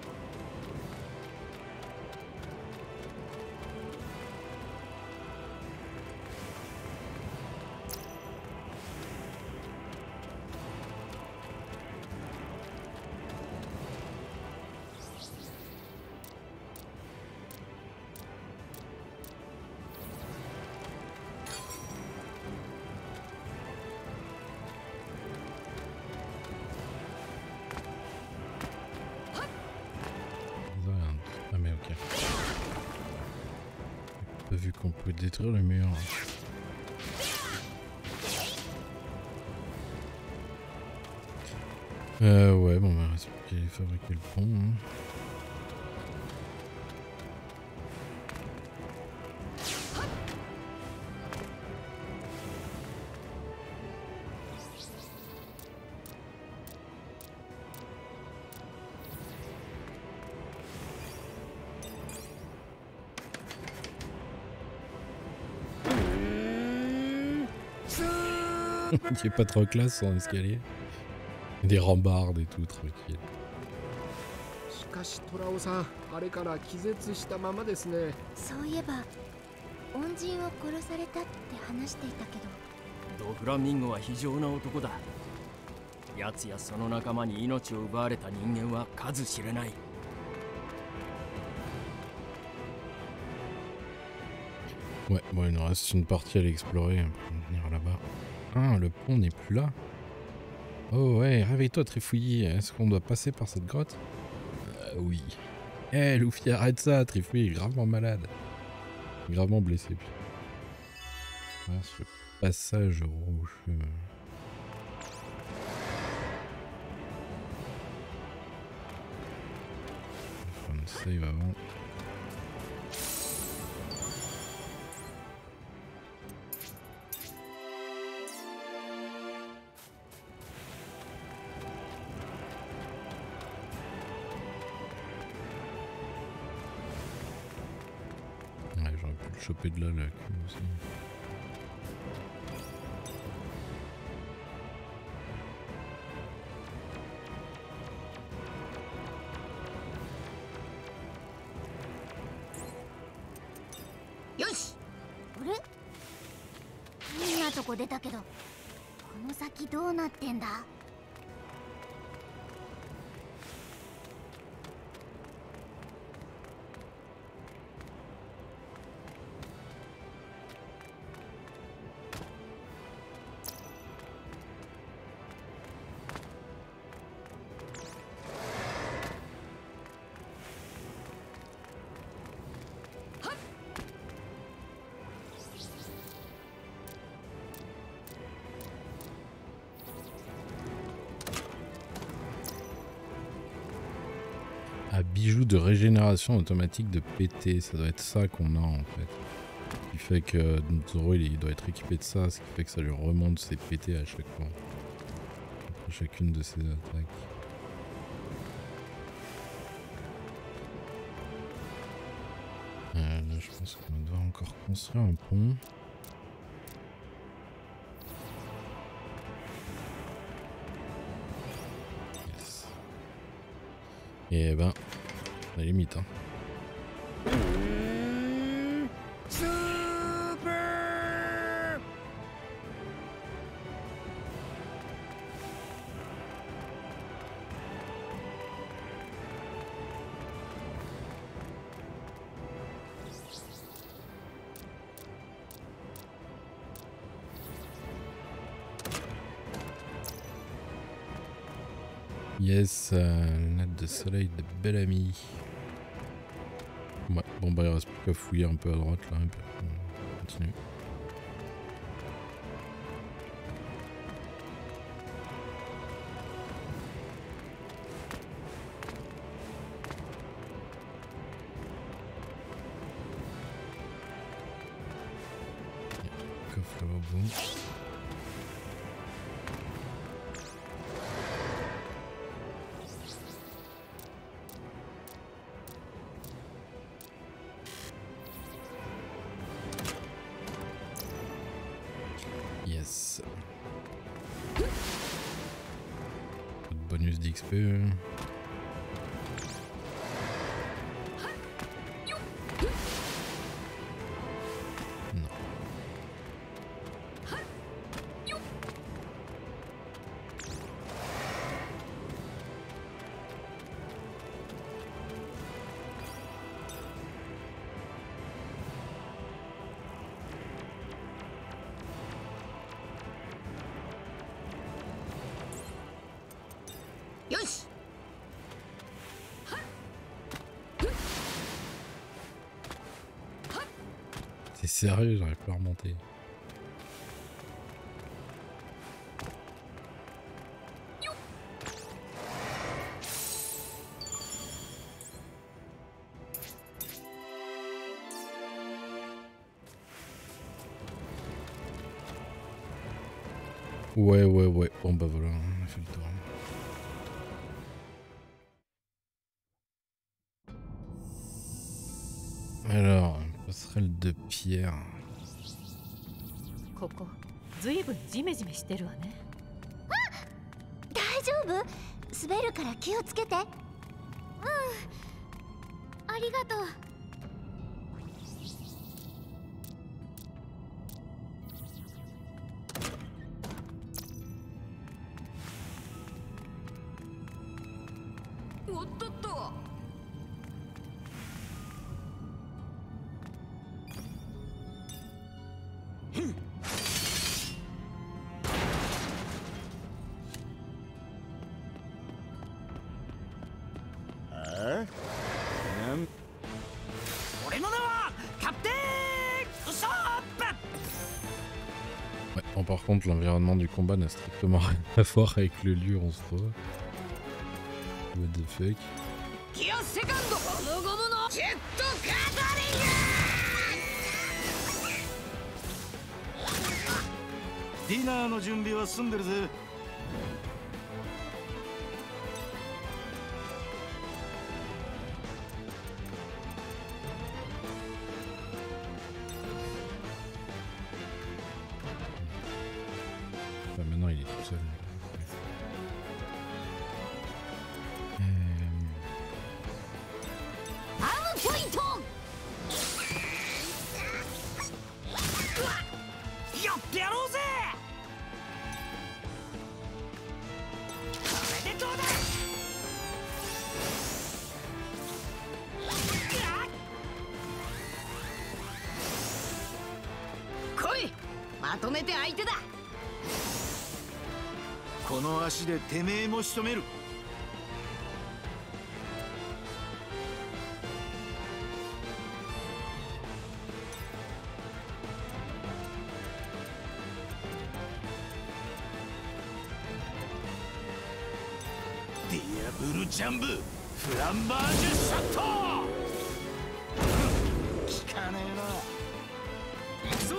Vu qu'on peut détruire le mur. Ouais, bon, bah, reste plus qu'à fabriquer le pont. Hein. Qui est pas trop classe son escalier. Des rambardes et tout, tranquille. しかしトラオさん、あれから気絶したままですね。 そういえば恩人を殺されたって話していたけど、 ドフラミンゴは非常な男だ。奴やその仲間に命を奪われた人間は数知れない。 Ouais, bon, il nous reste une partie à l'explorer. On va venir là-bas. Ah, le pont n'est plus là. Oh ouais, réveille-toi Trifouillis. Est-ce qu'on doit passer par cette grotte? Oui. Eh, Luffy, arrête ça, Trifouillis est gravement malade. Gravement blessé. Ah, ce passage rocheux. On va faire une save avant. J'aurais pu le choper de là, la queue aussi. Yoshi! あれ変なとこ出たけど、この先どうなってんだ？ Ah, bijou de régénération automatique de PT, ça doit être ça qu'on a en fait. Ce qui fait que Zoro il doit être équipé de ça, ce qui fait que ça lui remonte ses PT à chaque fois. Après chacune de ses attaques. Là je pense qu'on va devoir encore construire un pont. Et ben, à la limite, hein. Yes, lunette de soleil de Bellamy. Ouais, bon bah il reste plus qu'à fouiller un peu à droite là, et puis on continue. Coffre là-bas, boum. Yes. Pas de bonus d'XP. Non. Yoshi! T'es sérieux, j'arrive pas à remonter. Ouais. Bon bah voilà, on a fait le tour. Alors, passerelle de pierre. ここずいぶんジメジメしてるわね。 大丈夫？滑るから気をつけて。うん。ありがとう。 おっとっと。 俺の名はキャプテンウソップ。 Ouais, bon, par contre, l'environnement du combat n'a strictement rien à voir avec le lieu où on se trouve. What the fuck? ギアセカンドゴムゴムのジェットカタリング。 ディナーの準備は済んでるぜ。 seul. まとめて相手だ。 この足でてめえも仕留める。ディアブルジャンブフランバージュシャット。効かねえな。行くぞ。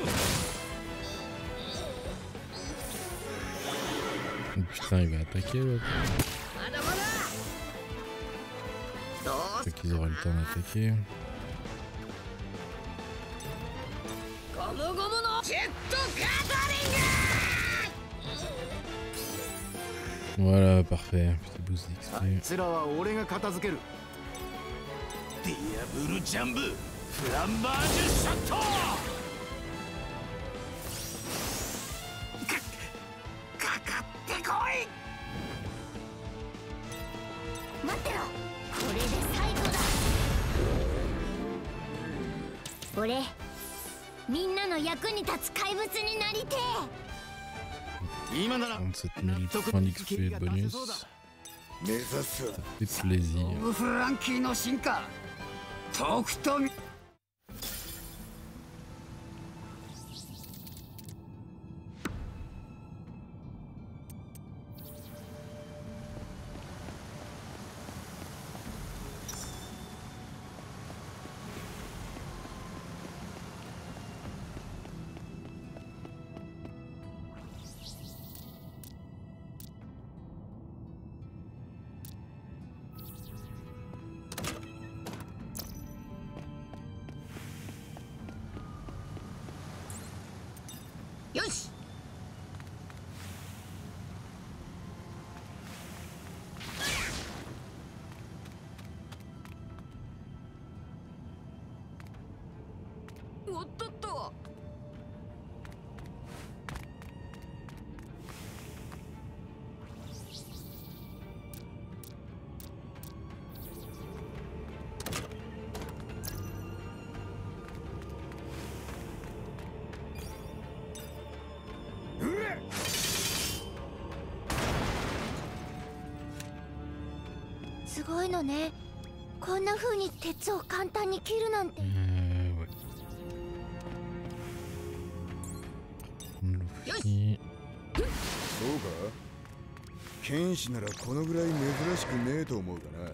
Putain, il va attaquer l'autre. Peut-être qu'ils auraient le temps d'attaquer. Voilà, parfait. Petit boost d'XP. Ça 待ってろ、これで最後だ。俺みんなの役に立つ怪物になりてえ。 37 000 points d'XP bonus. Ça fait plaisir. フランキーの進化とくとよし。おっとっと。 すごいのね。こんな風に鉄を簡単に切るなんて。 Ouais. Luffy. そうか。剣士ならこのぐらい珍しくねえと思うかな。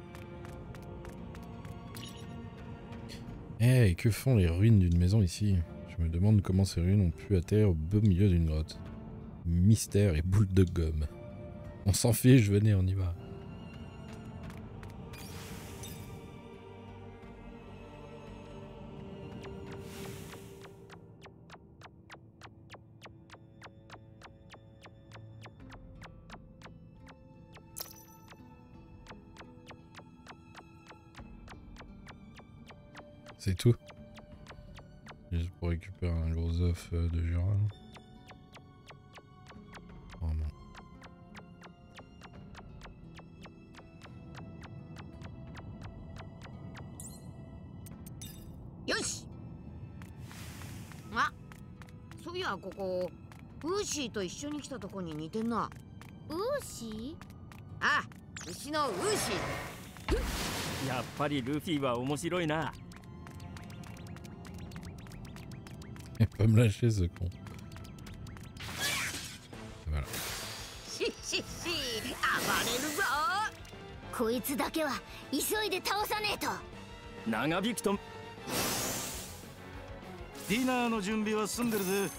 Eh, que font les ruines d'une maison ici? Je me demande comment ces ruines ont pu atterrir au beau milieu d'une grotte. Mystère et boule de gomme. On s'en fiche, venez, on y va. C'est tout. Juste pour récupérer un gros œuf de Jura. Vraiment. Yoshi! あ、そういやここウーシーと一緒に来たとこに似てんな。 ウーシー？ あ、牛のウーシー。やっぱりルフィは面白いな。 Il peut me lâcher ce con. Voilà. し暴れるぞ。 こいつだけは急いで倒さねえと。 長引くと。 ディナーの準備は済んでるぜ。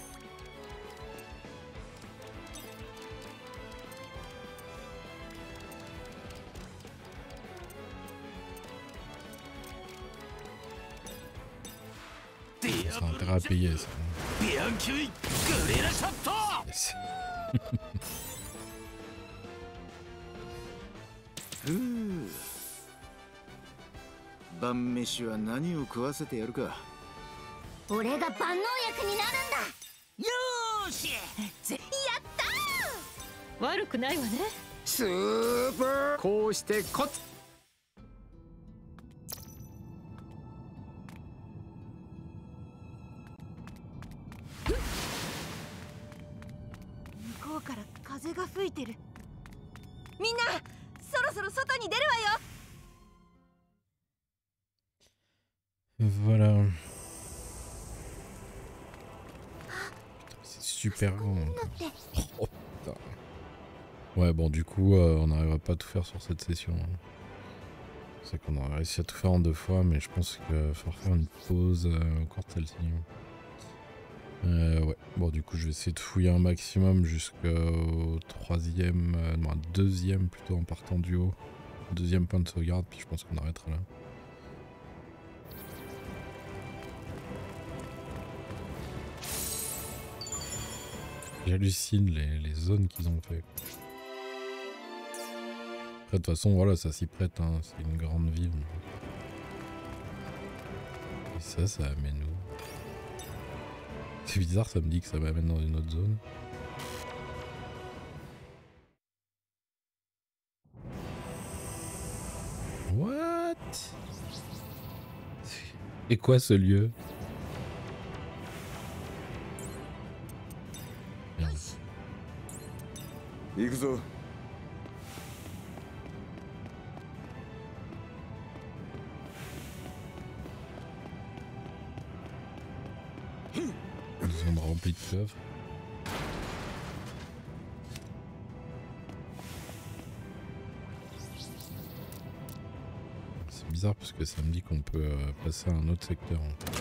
C'est un intérêt à payer ça. Yes. 晩飯は何を食わせてやるか。 俺が万能薬になるんだ。 よーしやった悪くないわね。 スーパーこうしてコツ。 向こうから風が吹いてる。みんなそろそろ外に出るわよ。 Voilà. C'est super grand. Oh putain. Ouais, bon, du coup, on n'arrivera pas à tout faire sur cette session. C'est qu'on a réussi à tout faire en 2 fois, mais je pense qu'il faut faire une pause encore de celle-ci. Ouais, bon, du coup, je vais essayer de fouiller un maximum jusqu'au 3e, non, 2e plutôt en partant du haut. 2e point de sauvegarde, puis je pense qu'on arrêtera là. J'hallucine les zones qu'ils ont fait. Après, de toute façon, voilà, ça s'y prête, hein, c'est une grande ville. Et ça amène où? C'est bizarre, ça me dit que ça m'amène dans une autre zone. What? Et quoi ce lieu? Merde. 行くぞ。 Zone remplie de coffres. C'est bizarre parce que ça me dit qu'on peut passer à un autre secteur.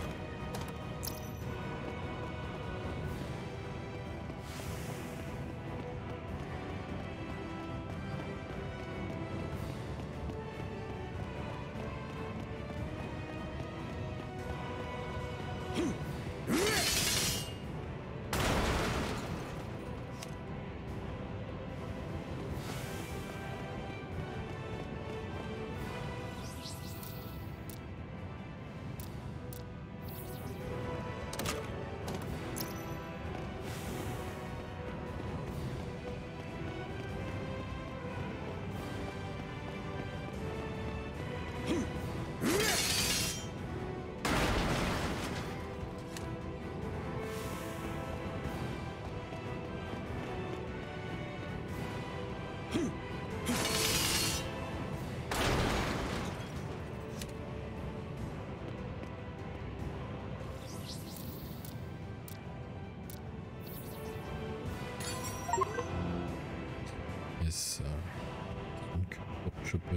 Yes. Donc, je peux...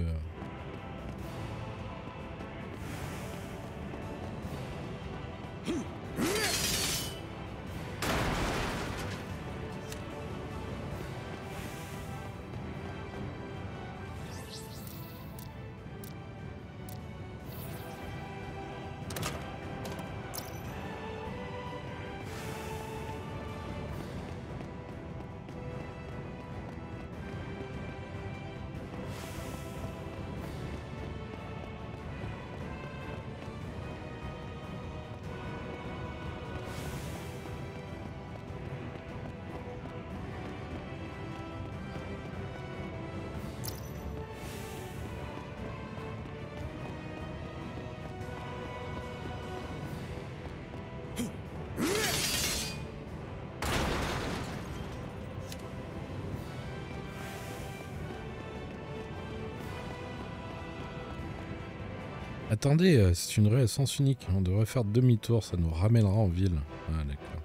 Attendez, c'est une rue à sens unique. On devrait faire demi-tour, ça nous ramènera en ville. Ah d'accord.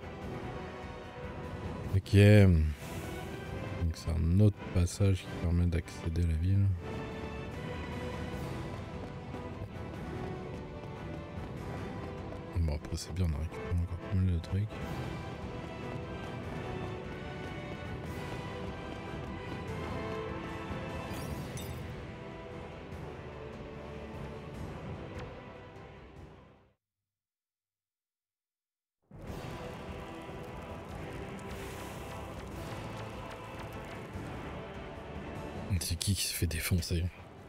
Ok. Donc c'est un autre passage qui permet d'accéder à la ville. Bon après c'est bien, on a récupéré encore pas mal de trucs. C'est qui se fait défoncer?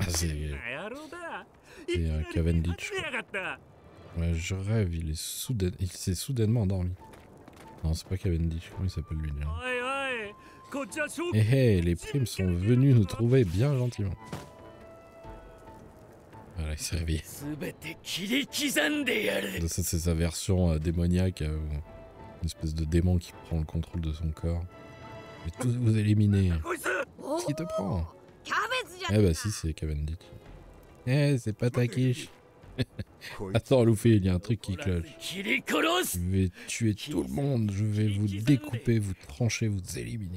C'est Cavendish. Ouais, je rêve, il s'est soudainement endormi. Non, c'est pas Cavendish, comment il s'appelle lui déjà? Eh hey, les primes sont venus nous trouver bien gentiment. Voilà, il s'est réveillé. Ça, c'est sa version démoniaque, une espèce de démon qui prend le contrôle de son corps. Et tous vous éliminer. Qu'est-ce qui te prend? Eh bah si, c'est Cavendish. Eh, c'est pas ta quiche. Attends, Luffy, il y a un truc qui cloche. Je vais tuer tout le monde, je vais vous découper, vous trancher, vous éliminer.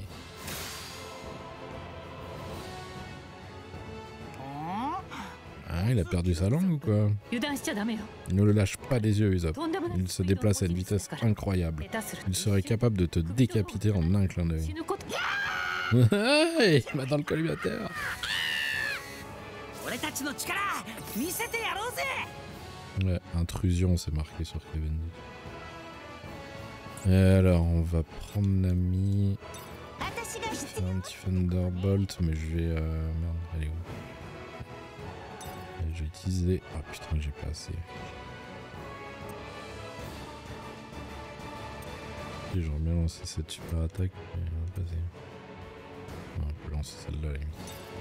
Ah, il a perdu sa langue ou quoi? Ne le lâche pas des yeux, Usopp. Il se déplace à une vitesse incroyable. Il serait capable de te décapiter en un clin d'œil. Il m'a dans le collimateur. Ouais, intrusion, c'est marqué sur Kevin. Et alors, on va prendre l'ami. Faire un petit Thunderbolt, mais je vais... Merde, elle est où? Je vais utiliser... Ah putain, j'ai pas assez. Et j'aurais bien lancé cette super attaque, mais pas assez. Non, on peut lancer celle-là à la limite.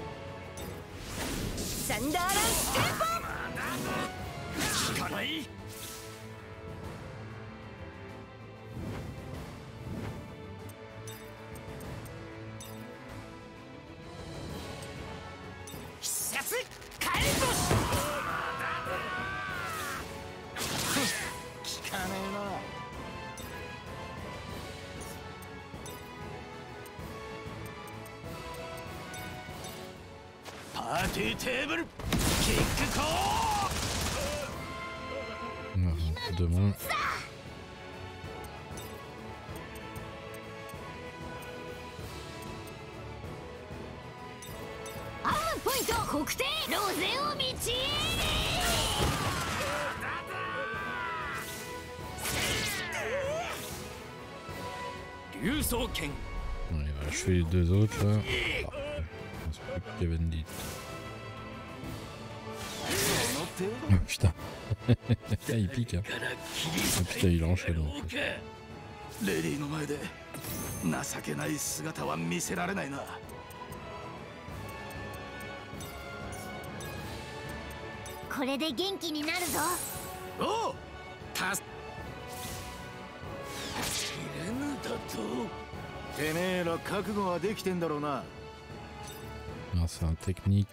Demain. Ouais, voilà, je fais les deux autres là. C'est plus que Cavendish. Oh putain. Il pique hein. Oh putain, il enchaîne en fait. Alors c'est un technique.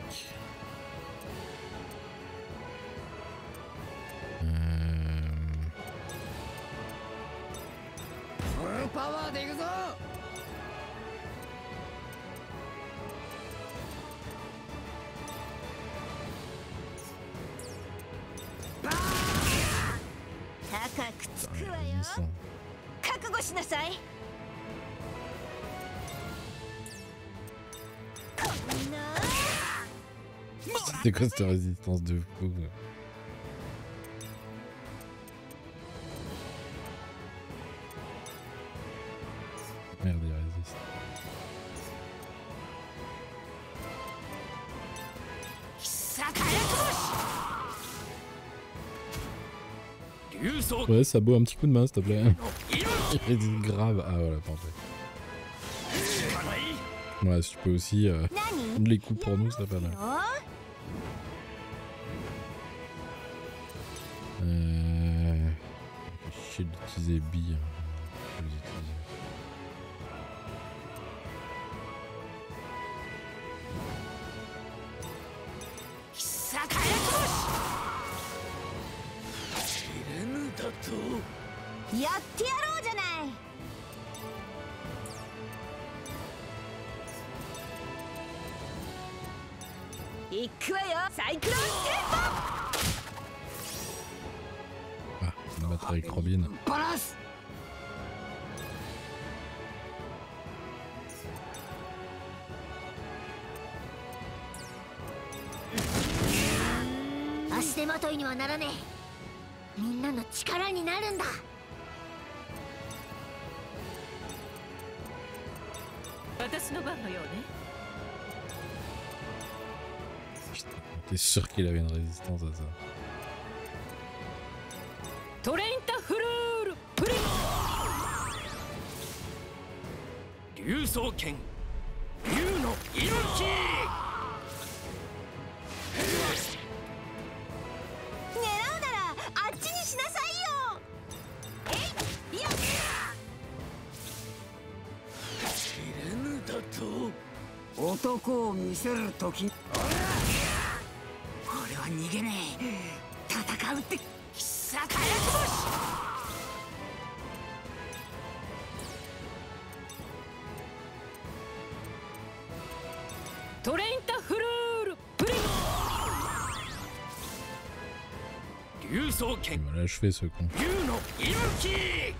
C'est quoi cette résistance de fou? Merde, il résiste. Ouais, ça boit un petit coup de main, s'il te plaît. Il résiste grave. Ah voilà, parfait. Ouais, si tu peux aussi les coups pour nous, ça pas mal. Je vais utiliser billes. Je vais les utiliser. Ah, on va battre avec Robin. J'étais sûr qu'il avait une résistance à ça. トレインタフルールプリ竜双剣竜の命。 狙うならあっちにしなさいよ。えい、よっ。 切れぬだと。 男を見せるとき。俺は逃げねえ。戦うって必殺早くぼし。 トレインタフルールプリ竜双剣 Il m'a l'achevé ce con. 竜の命。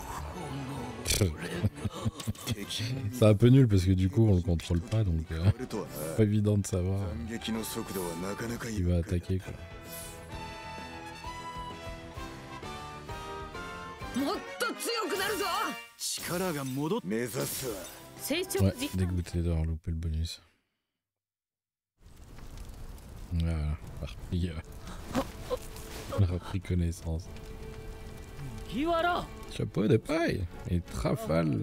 C'est un peu nul parce que du coup on le contrôle pas donc pas évident de savoir qui va attaquer quoi. もっと強くなるぞ。 力が戻っ目指すわ。 成長 Ouais, 時 dégoûté d'avoir loupé le bonus. Voilà, on a repris connaissance. 麦わら Chapeau de paille et trafale.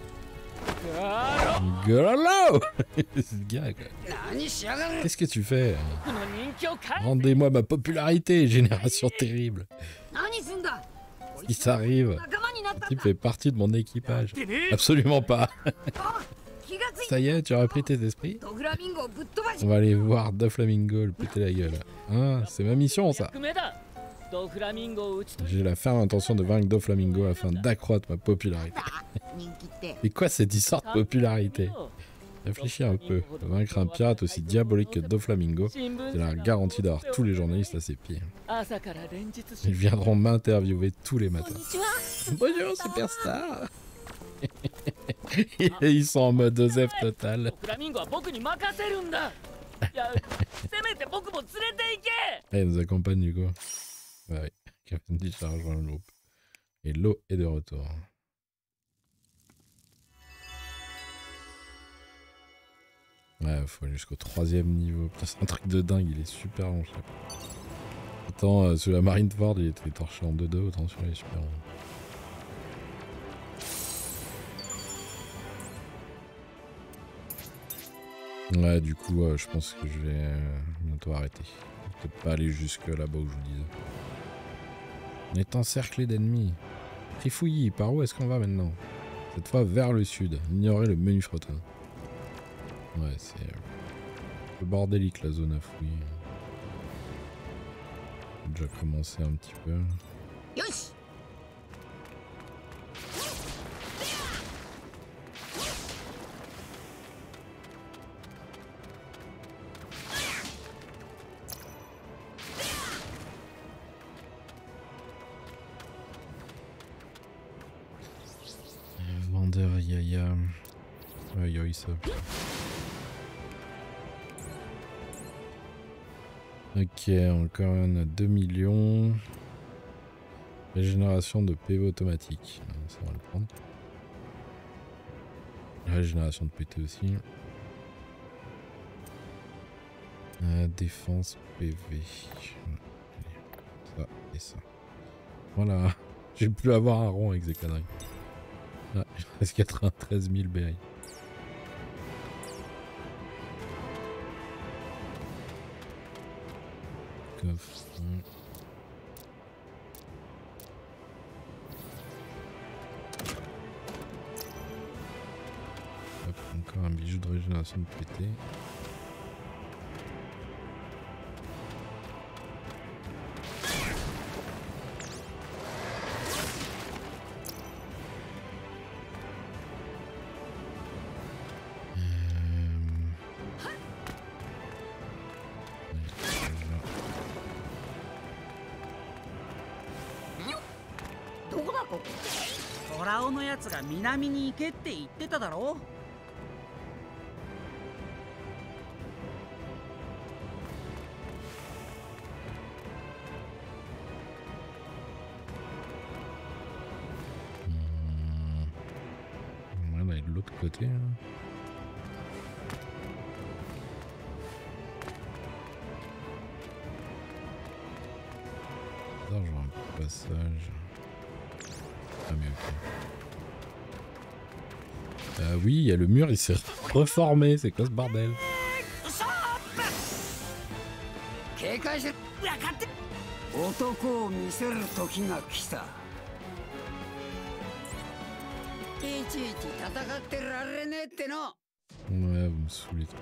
Gololo. Ce gars quoi. Qu'est-ce que tu fais? 僕の人気を返 Rendez-moi ma popularité, génération terrible. 何すんだ。 Il s'arrive. 仲間になったん Tu だ。 fais partie de mon équipage. ってね。 Absolument pas. 気がついた。 Ça y est, tu as repris tes esprits? ドフラミンゴをぶっ飛ばし。 On va aller voir Doflamingo le péter la gueule. Hein, c'est ma mission ça. 役目だ。ドフラミンゴを撃ち取 J'ai la ferme intention de vaincre Doflamingo afin d'accroître ma popularité. 人気って。 Et quoi cette histoire de popularité? るよ。 Réfléchis un peu. Vaincre un pirate aussi diabolique que Doflamingo, 新聞 c'est la garantie d'avoir tous les journalistes à ses pieds. 朝から連日 Ils viendront m'interviewer tous les matins. こんにちは。 Bonjour superstar. Et ils sont en mode Osef total. ドフラミンゴは僕に任せるんだ。いや、せめて僕も連れて行け。 Elle nous accompagne du coup. Ouais, Cavendish a rejoint le groupe. Et l'eau est de retour. Ouais, faut aller jusqu'au 3e niveau. Putain, c'est un truc de dingue, il est super long. Je sais pas. Autant sur la Marineford, il était torché en 2-2, autant sur les super longs. Ouais, du coup, je pense que je vais bientôt arrêter. Peut-être pas aller jusque là-bas où je vous disais. On est encerclé d'ennemis. Trifouillis, par où est-ce qu'on va maintenant? Cette fois vers le sud. Ignorer le menu fretin. Ouais, c'est un peu bordélique la zone à fouiller. J'ai déjà commencé un petit peu. よし。 Vendeur Yaya. Aïe aïe ça. Ok, encore un à 2 millions. Régénération de PV automatique. Ça on va le prendre. Régénération de PT aussi. Défense PV. Ça et ça. Voilà. J'ai pu avoir un rond avec ces conneries. Ah, il reste 93 000 BI. Coffre. Hop, encore un bijou de régénération de PT. 虎尾のやつが南に行けって言ってただろ。 On va aller de l'autre côté. Là. passage. Ah mais ok. Oui, il y a le mur, il s'est reformé. C'est quoi ce bordel? Ouais, vous me saoulez trop.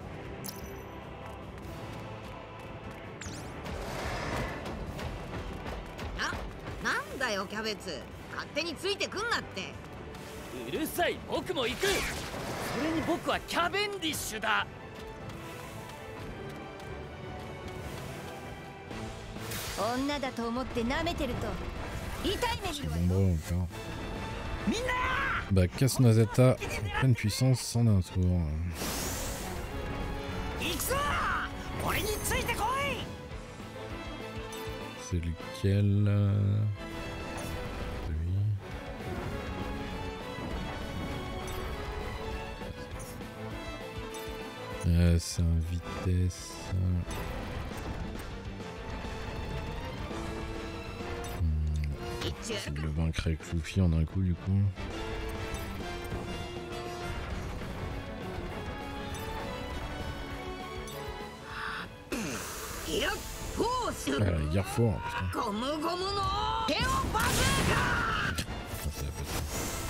なんだよキャベツ、勝手についてくんなって。 うるさい、僕も行く。それに僕はキャベンディッシュだ。 女だと思って舐めてると痛い目見るわよ。 Bon, encore. Bah, Casse-Noisette en pleine puissance en un tour. C'est lequel Lui. C'est un vitesse. C'est de le vaincre avec Luffy en un coup du coup. Ah, la guerre fort, putain. Ah, c'est la pété.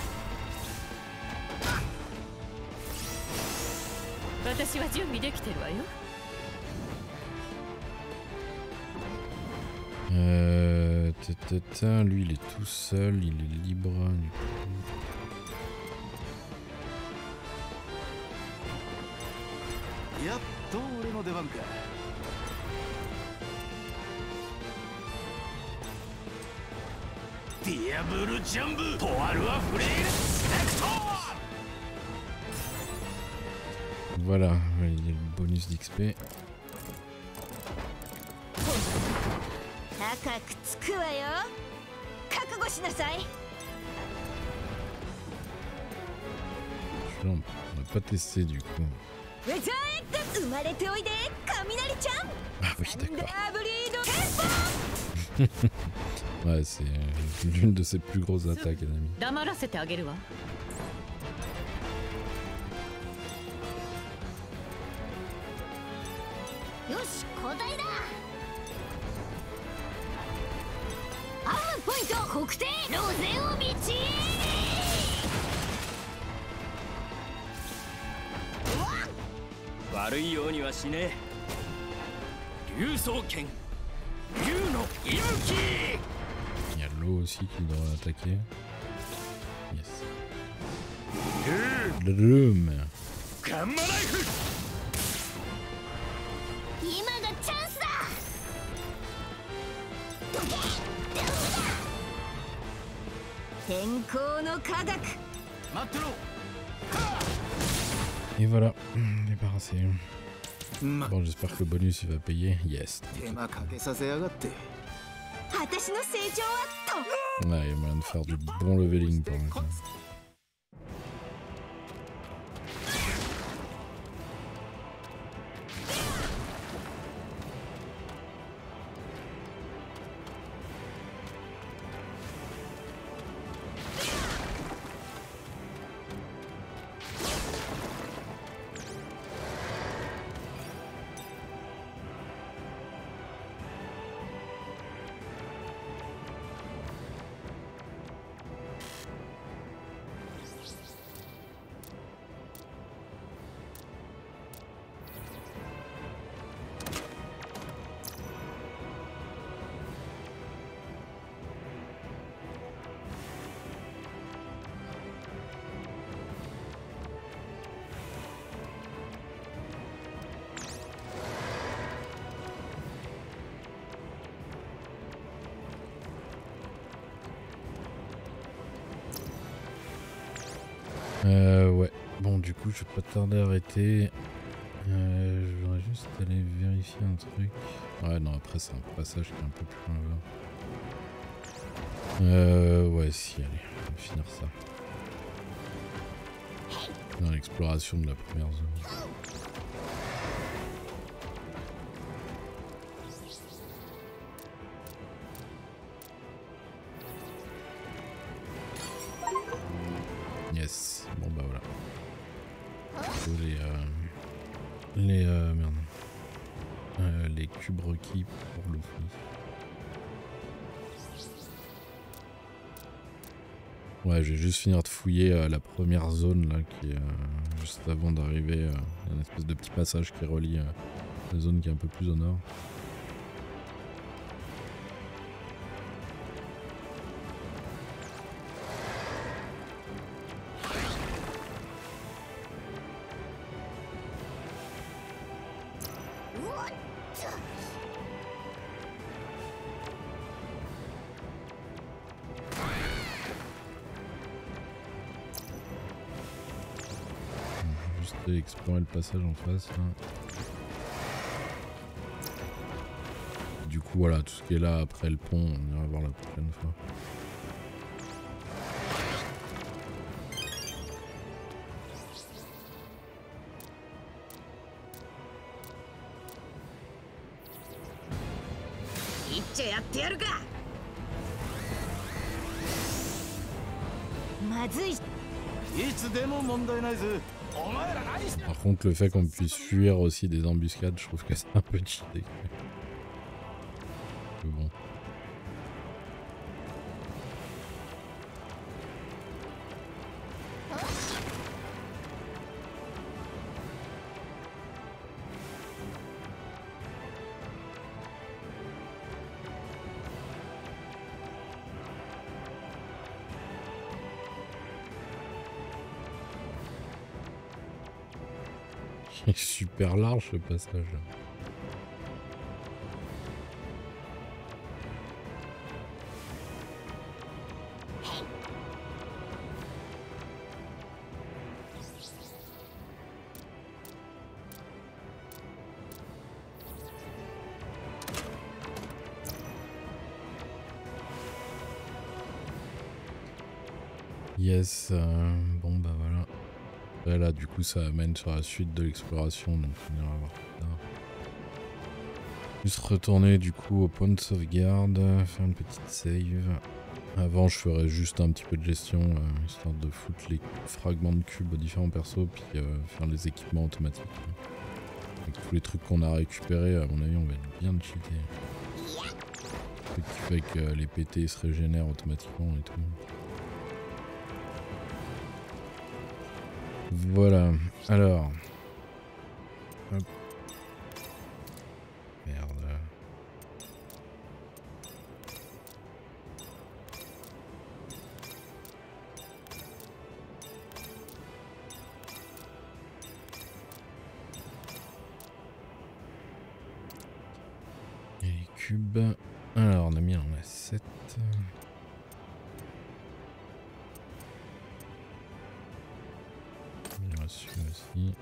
私は準備できてるわよ。 Lui il est tout seul, il est libre du coup. Voilà, il y a le bonus d'XP. 高くつくわよ。覚悟しなさい。 On n'a pas testé du coup. ウェザー X 生まれておいで、雷ちゃん。 Ah oui, d'accord. ダブリードテンポ。 Ouais, c'est l'une de ses plus grosses attaques, ennemis. 黙らせてあげるわ。 よし、交代だ。アームポイント国定ロゼオ道。 悪いようにはしねえ。竜双剣、竜の息吹。 Il y a l'eau aussi qui doit attaquer. Yes. Drum. 今がチャンスだ。 天候の科学。 Et voilà, débarrassé. Bon, j'espère que le bonus il va payer. Yes. 私の成長はと。 Ouais, il y a moyen de faire du bon leveling pour l'instant. Ouais. Bon, du coup, je vais pas tarder à arrêter. Je voudrais juste aller vérifier un truc. Ouais, non, après, c'est un passage qui est un peu plus loin. Ouais, si, allez, on va finir ça. Dans l'exploration de la première zone. plutôt les cubes requis pour Luffy. Ouais, je vais juste finir de fouiller la première zone là qui est juste avant d'arriver. Il y a une espèce de petit passage qui relie la zone qui est un peu plus au nord. Explorer le passage en face là. Du coup voilà, tout ce qui est là après le pont, on ira voir la prochaine fois. Par contre, le fait qu'on puisse fuir aussi des embuscades, je trouve que c'est un peu cheaté. Mais bon. Il est super large ce passage. Yes, bon bah voilà. Et là du coup ça amène sur la suite de l'exploration, donc on ira voir plus tard. Juste retourner du coup au point de sauvegarde, faire une petite save. Avant je ferais juste un petit peu de gestion, histoire de foutre les fragments de cubes aux différents persos, puis faire les équipements automatiques. Avec tous les trucs qu'on a récupérés, à mon avis on va être bien cheater. Ce qui fait que les PT se régénèrent automatiquement et tout. Voilà, alors. Hop. Merde. Et les cubes. Alors, on a mis, on a 7. Celui-là aussi.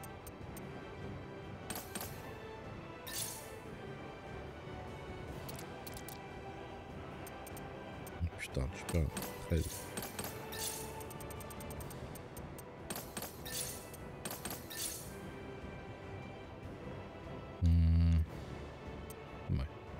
Oh, putain, je perds 13. Ouais.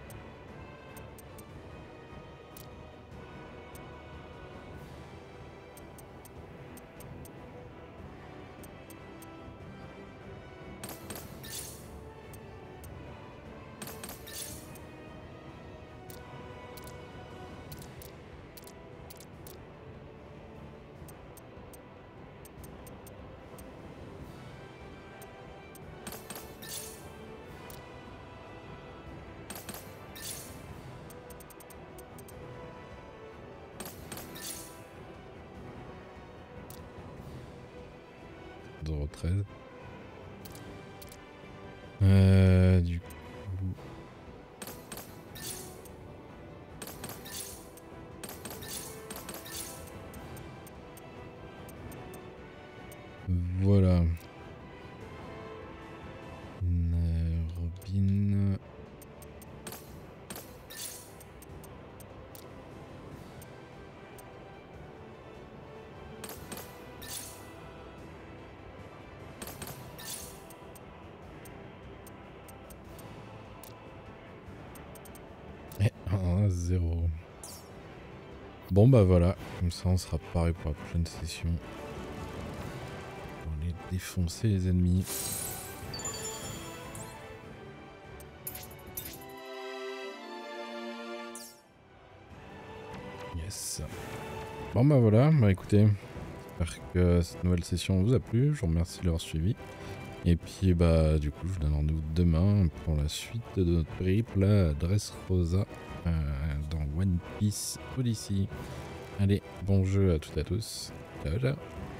Du coup... Voilà. Robin... Et 1-0. Bon bah voilà, comme ça on sera préparé pour la prochaine session. Pour les défoncer les ennemis. Yes. Bon bah voilà, bah écoutez, j'espère que cette nouvelle session vous a plu, je vous remercie de l'avoir suivi. Et puis bah du coup je vous donne rendez-vous demain pour la suite de notre périple à Dressrosa dans One Piece Odyssey. Allez, bon jeu à toutes et à tous. Ciao ciao.